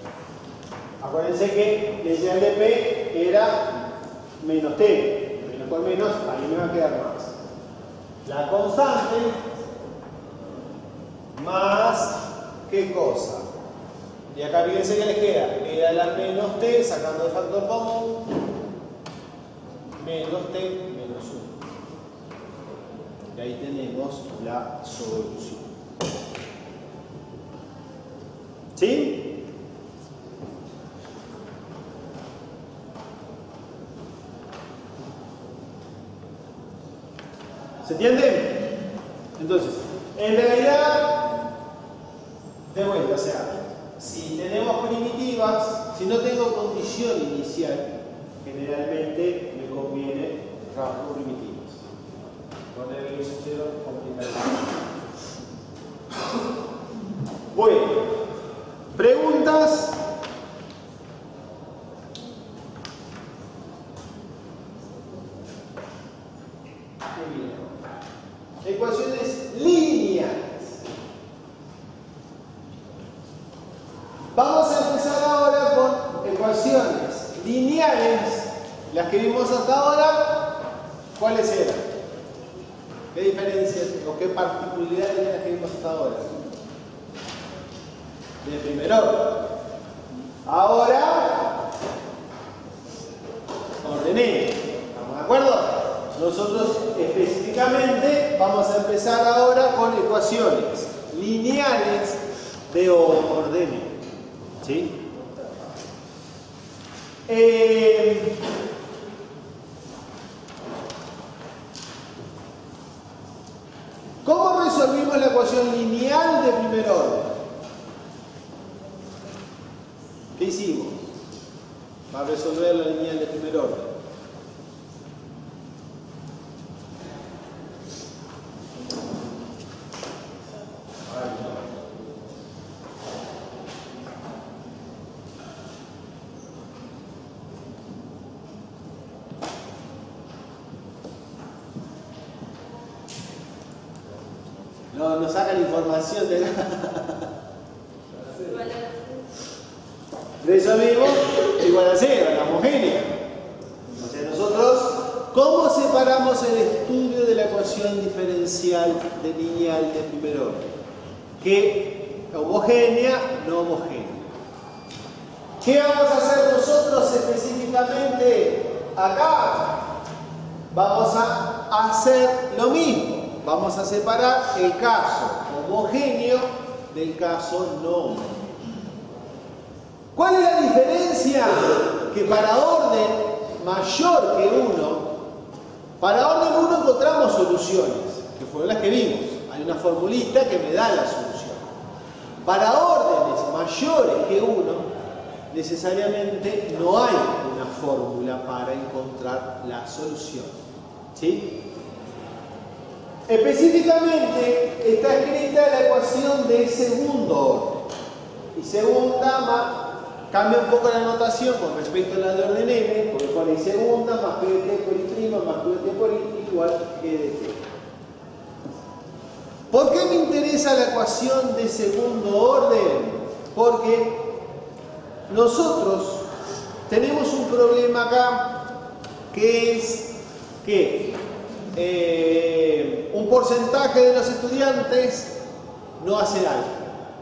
Acuérdense que la inicial de P era menos T. Menos por menos, ahí me va a quedar más. La constante más, ¿qué cosa? Y acá fíjense que les queda la menos t, sacando el factor común, menos t menos 1. Y ahí tenemos la solución. ¿Sí? ¿Se entiende? Entonces, en realidad, de vuelta, o sea, si tenemos primitivas, si no tengo condición inicial, generalmente me conviene trabajar con primitivas. Poner el cero complicado. Bueno, preguntas. Ecuaciones lineales. Vamos a empezar ahora con ecuaciones lineales. Las que vimos hasta ahora, ¿cuáles eran? ¿Qué diferencias o qué particularidades eran las que vimos hasta ahora? De primer orden. Ahora, ordené. ¿Estamos de acuerdo? Nosotros específicamente vamos a empezar ahora con ecuaciones lineales de orden. ¿Sí? ¿Cómo resolvimos la ecuación lineal de primer orden? ¿Qué hicimos? Para resolver la lineal de primer orden. No sacan información de nada. Resolvimos igual a 0, la homogénea. O sea, nosotros, ¿cómo separamos el estudio de la ecuación diferencial de lineal de primer orden? Que homogénea, no homogénea. ¿Qué vamos a hacer nosotros específicamente acá? Vamos a hacer lo mismo. Vamos a separar el caso homogéneo del caso no homogéneo. ¿Cuál es la diferencia? Que para orden mayor que 1, para orden 1 encontramos soluciones, que fueron las que vimos. Hay una formulita que me da la solución. Para órdenes mayores que 1, necesariamente no hay una fórmula para encontrar la solución. ¿Sí? Específicamente está escrita la ecuación de segundo orden. Y segunda cambia un poco la notación con respecto a la de orden n, porque pone segunda más p de t por i' más q de t por i igual g de t. ¿Por qué me interesa la ecuación de segundo orden? Porque nosotros tenemos un problema acá que es que un porcentaje de los estudiantes no hace álgebra.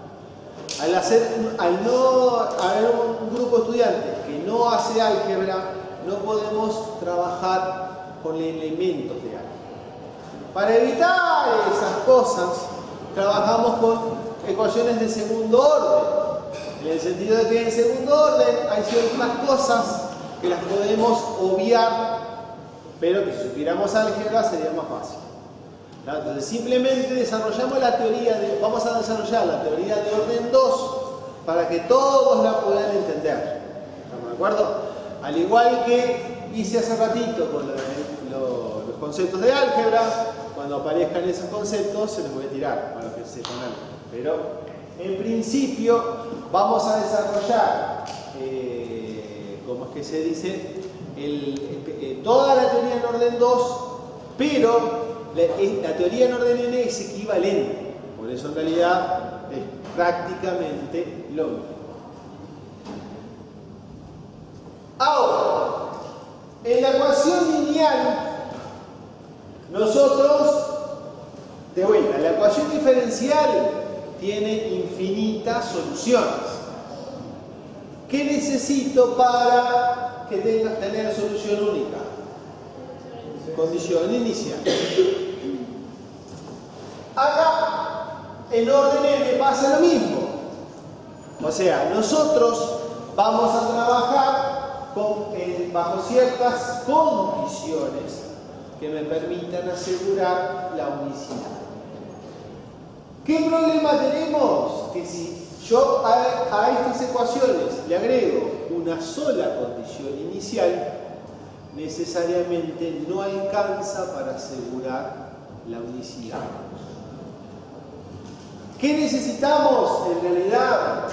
Al no haber un grupo de estudiantes que no hace álgebra, no podemos trabajar con elementos de álgebra. Para evitar esas cosas, trabajamos con ecuaciones de segundo orden. En el sentido de que en segundo orden hay ciertas cosas que las podemos obviar, pero que si supiéramos álgebra sería más fácil. Entonces simplemente desarrollamos la teoría vamos a desarrollar la teoría de orden 2 para que todos la puedan entender. ¿Estamos de acuerdo? Al igual que hice hace ratito con los conceptos de álgebra, cuando aparezcan esos conceptos se los voy a tirar para que sepan algo. Pero en principio vamos a desarrollar, ¿cómo es que se dice? Toda la teoría en orden 2, pero la teoría en orden n es equivalente, por eso en realidad es prácticamente lo mismo. Ahora, en la ecuación lineal De vuelta, la ecuación diferencial tiene infinitas soluciones. ¿Qué necesito para que tener solución única? Condición inicial. Acá, en orden n pasa lo mismo. O sea, nosotros vamos a trabajar bajo ciertas condiciones que me permitan asegurar la unicidad. ¿Qué problema tenemos? Que si yo a estas ecuaciones le agrego una sola condición inicial, necesariamente no alcanza para asegurar la unicidad. ¿Qué necesitamos en realidad?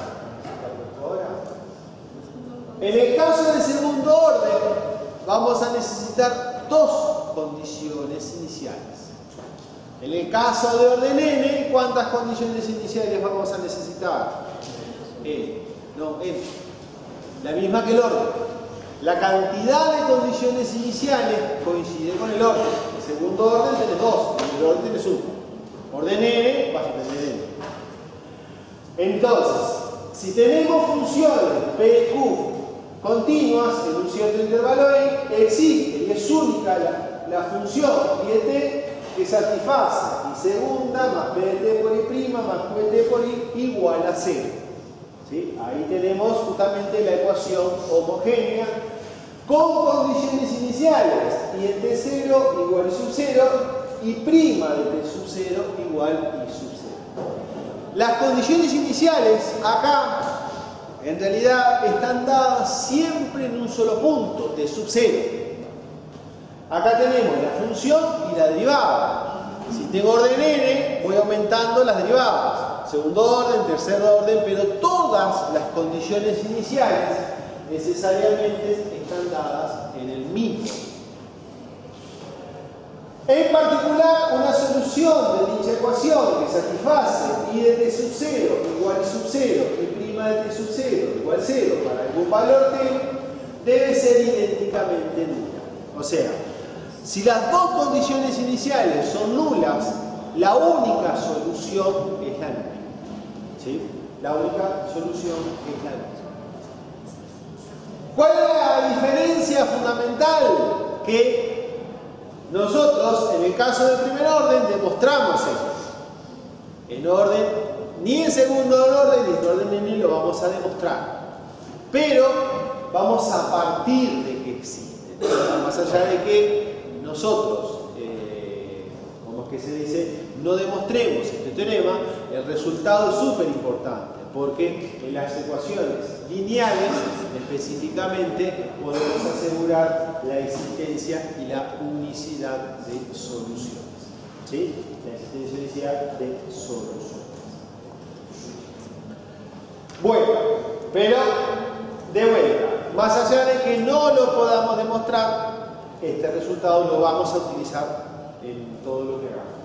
En el caso del segundo orden, vamos a necesitar dos condiciones iniciales. En el caso de orden n, ¿cuántas condiciones iniciales vamos a necesitar? N. La misma que el orden. La cantidad de condiciones iniciales coincide con el orden. En el segundo orden tenés dos, en el orden tenés uno. Orden n, vas a tener n. Entonces, si tenemos funciones p, q continuas en un cierto intervalo y existe y es única la función y de t que satisface y segunda más p de t por i' más q de t por i igual a 0. ¿Sí? Ahí tenemos justamente la ecuación homogénea con condiciones iniciales y en t0 igual a sub 0 y prima de t sub 0 igual a i sub 0. Las condiciones iniciales acá en realidad están dadas siempre en un solo punto, t sub 0. Acá tenemos la función y la derivada. Si tengo orden n, voy aumentando las derivadas. Segundo orden, tercer orden, pero todas las condiciones iniciales necesariamente están dadas en el mismo. En particular, una solución de dicha ecuación que satisface i de t sub 0 igual a sub 0 y prima de t sub 0 igual a 0 para algún valor t debe ser idénticamente nula. O sea, si las dos condiciones iniciales son nulas, la única solución es la nula. ¿Sí? La única solución es la nula. ¿Cuál es la diferencia fundamental? Que nosotros, en el caso del primer orden, demostramos esto. En orden, ni en segundo orden, ni en orden n lo vamos a demostrar. Pero vamos a partir de que existe. Más allá de que nosotros, como es que se dice, no demostremos este teorema, el resultado es súper importante. Porque en las ecuaciones lineales, específicamente, podemos asegurar la existencia y la unicidad de soluciones. ¿Sí? La existencia y unicidad de soluciones. Bueno, pero de vuelta, más allá de que no lo podamos demostrar, este resultado lo vamos a utilizar en todo lo que hagamos.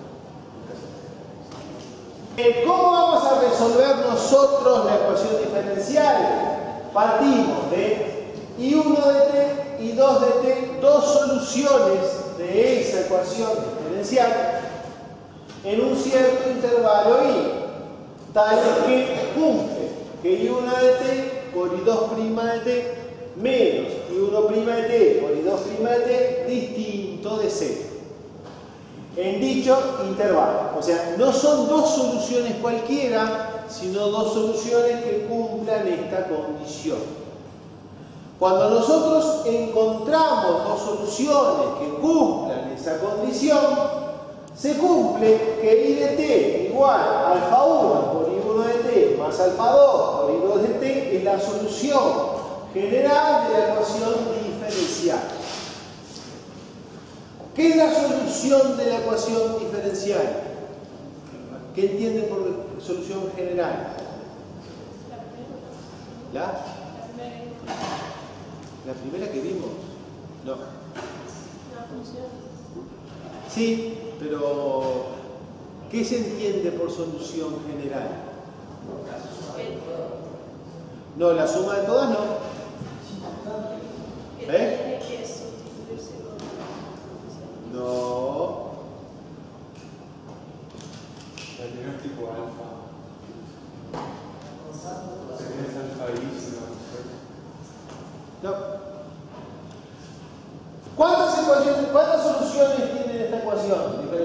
¿Cómo vamos a resolver nosotros la ecuación diferencial? Partimos de I1 de t, I2 de t, dos soluciones de esa ecuación diferencial en un cierto intervalo i, tal que cumple que I1 de t por I2' de t menos I1' de t por I2' de t distinto de 0. En dicho intervalo. O sea, no son dos soluciones cualquiera, sino dos soluciones que cumplan esta condición. Cuando nosotros encontramos dos soluciones que cumplan esa condición, se cumple que I de t igual a alfa 1 por I1 de t más alfa 2 por I2 de t es la solución general de la ecuación diferencial. ¿Qué es la solución de la ecuación diferencial? ¿Qué entienden por solución general? ¿La primera que vimos? No. ¿La función? Sí, pero ¿qué se entiende por solución general? No, la suma de todas no. Tiene que sustituirse con... No.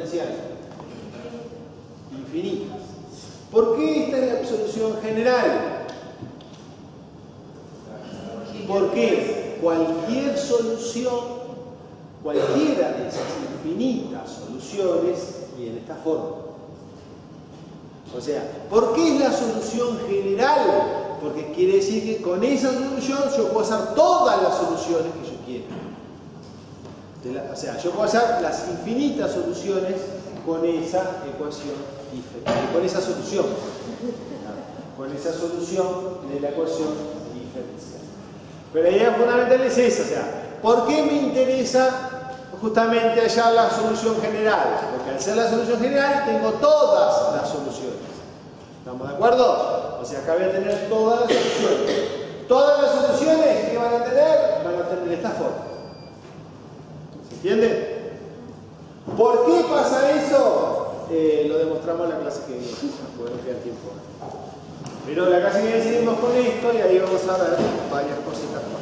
exponenciales? Infinitas. ¿Por qué esta es la solución general? Porque cualquier solución, cualquiera de esas infinitas soluciones, tiene esta forma. O sea, ¿por qué es la solución general? Porque quiere decir que con esa solución yo puedo hacer todas las soluciones que yo quiera. O sea, yo puedo hacer las infinitas soluciones con esa ecuación diferencial, con esa solución de la ecuación diferencial. Pero la idea fundamental es esa, o sea, ¿por qué me interesa justamente hallar la solución general? Porque al ser la solución general tengo todas las soluciones. ¿Estamos de acuerdo? O sea, acá voy a tener todas las soluciones. Todas las soluciones que van a tener esta forma. ¿Se entiende? ¿Por qué pasa eso? Lo demostramos en la clase que viene, porque no queda tiempo. Pero la clase que viene seguimos con esto y ahí vamos a ver varias cositas más.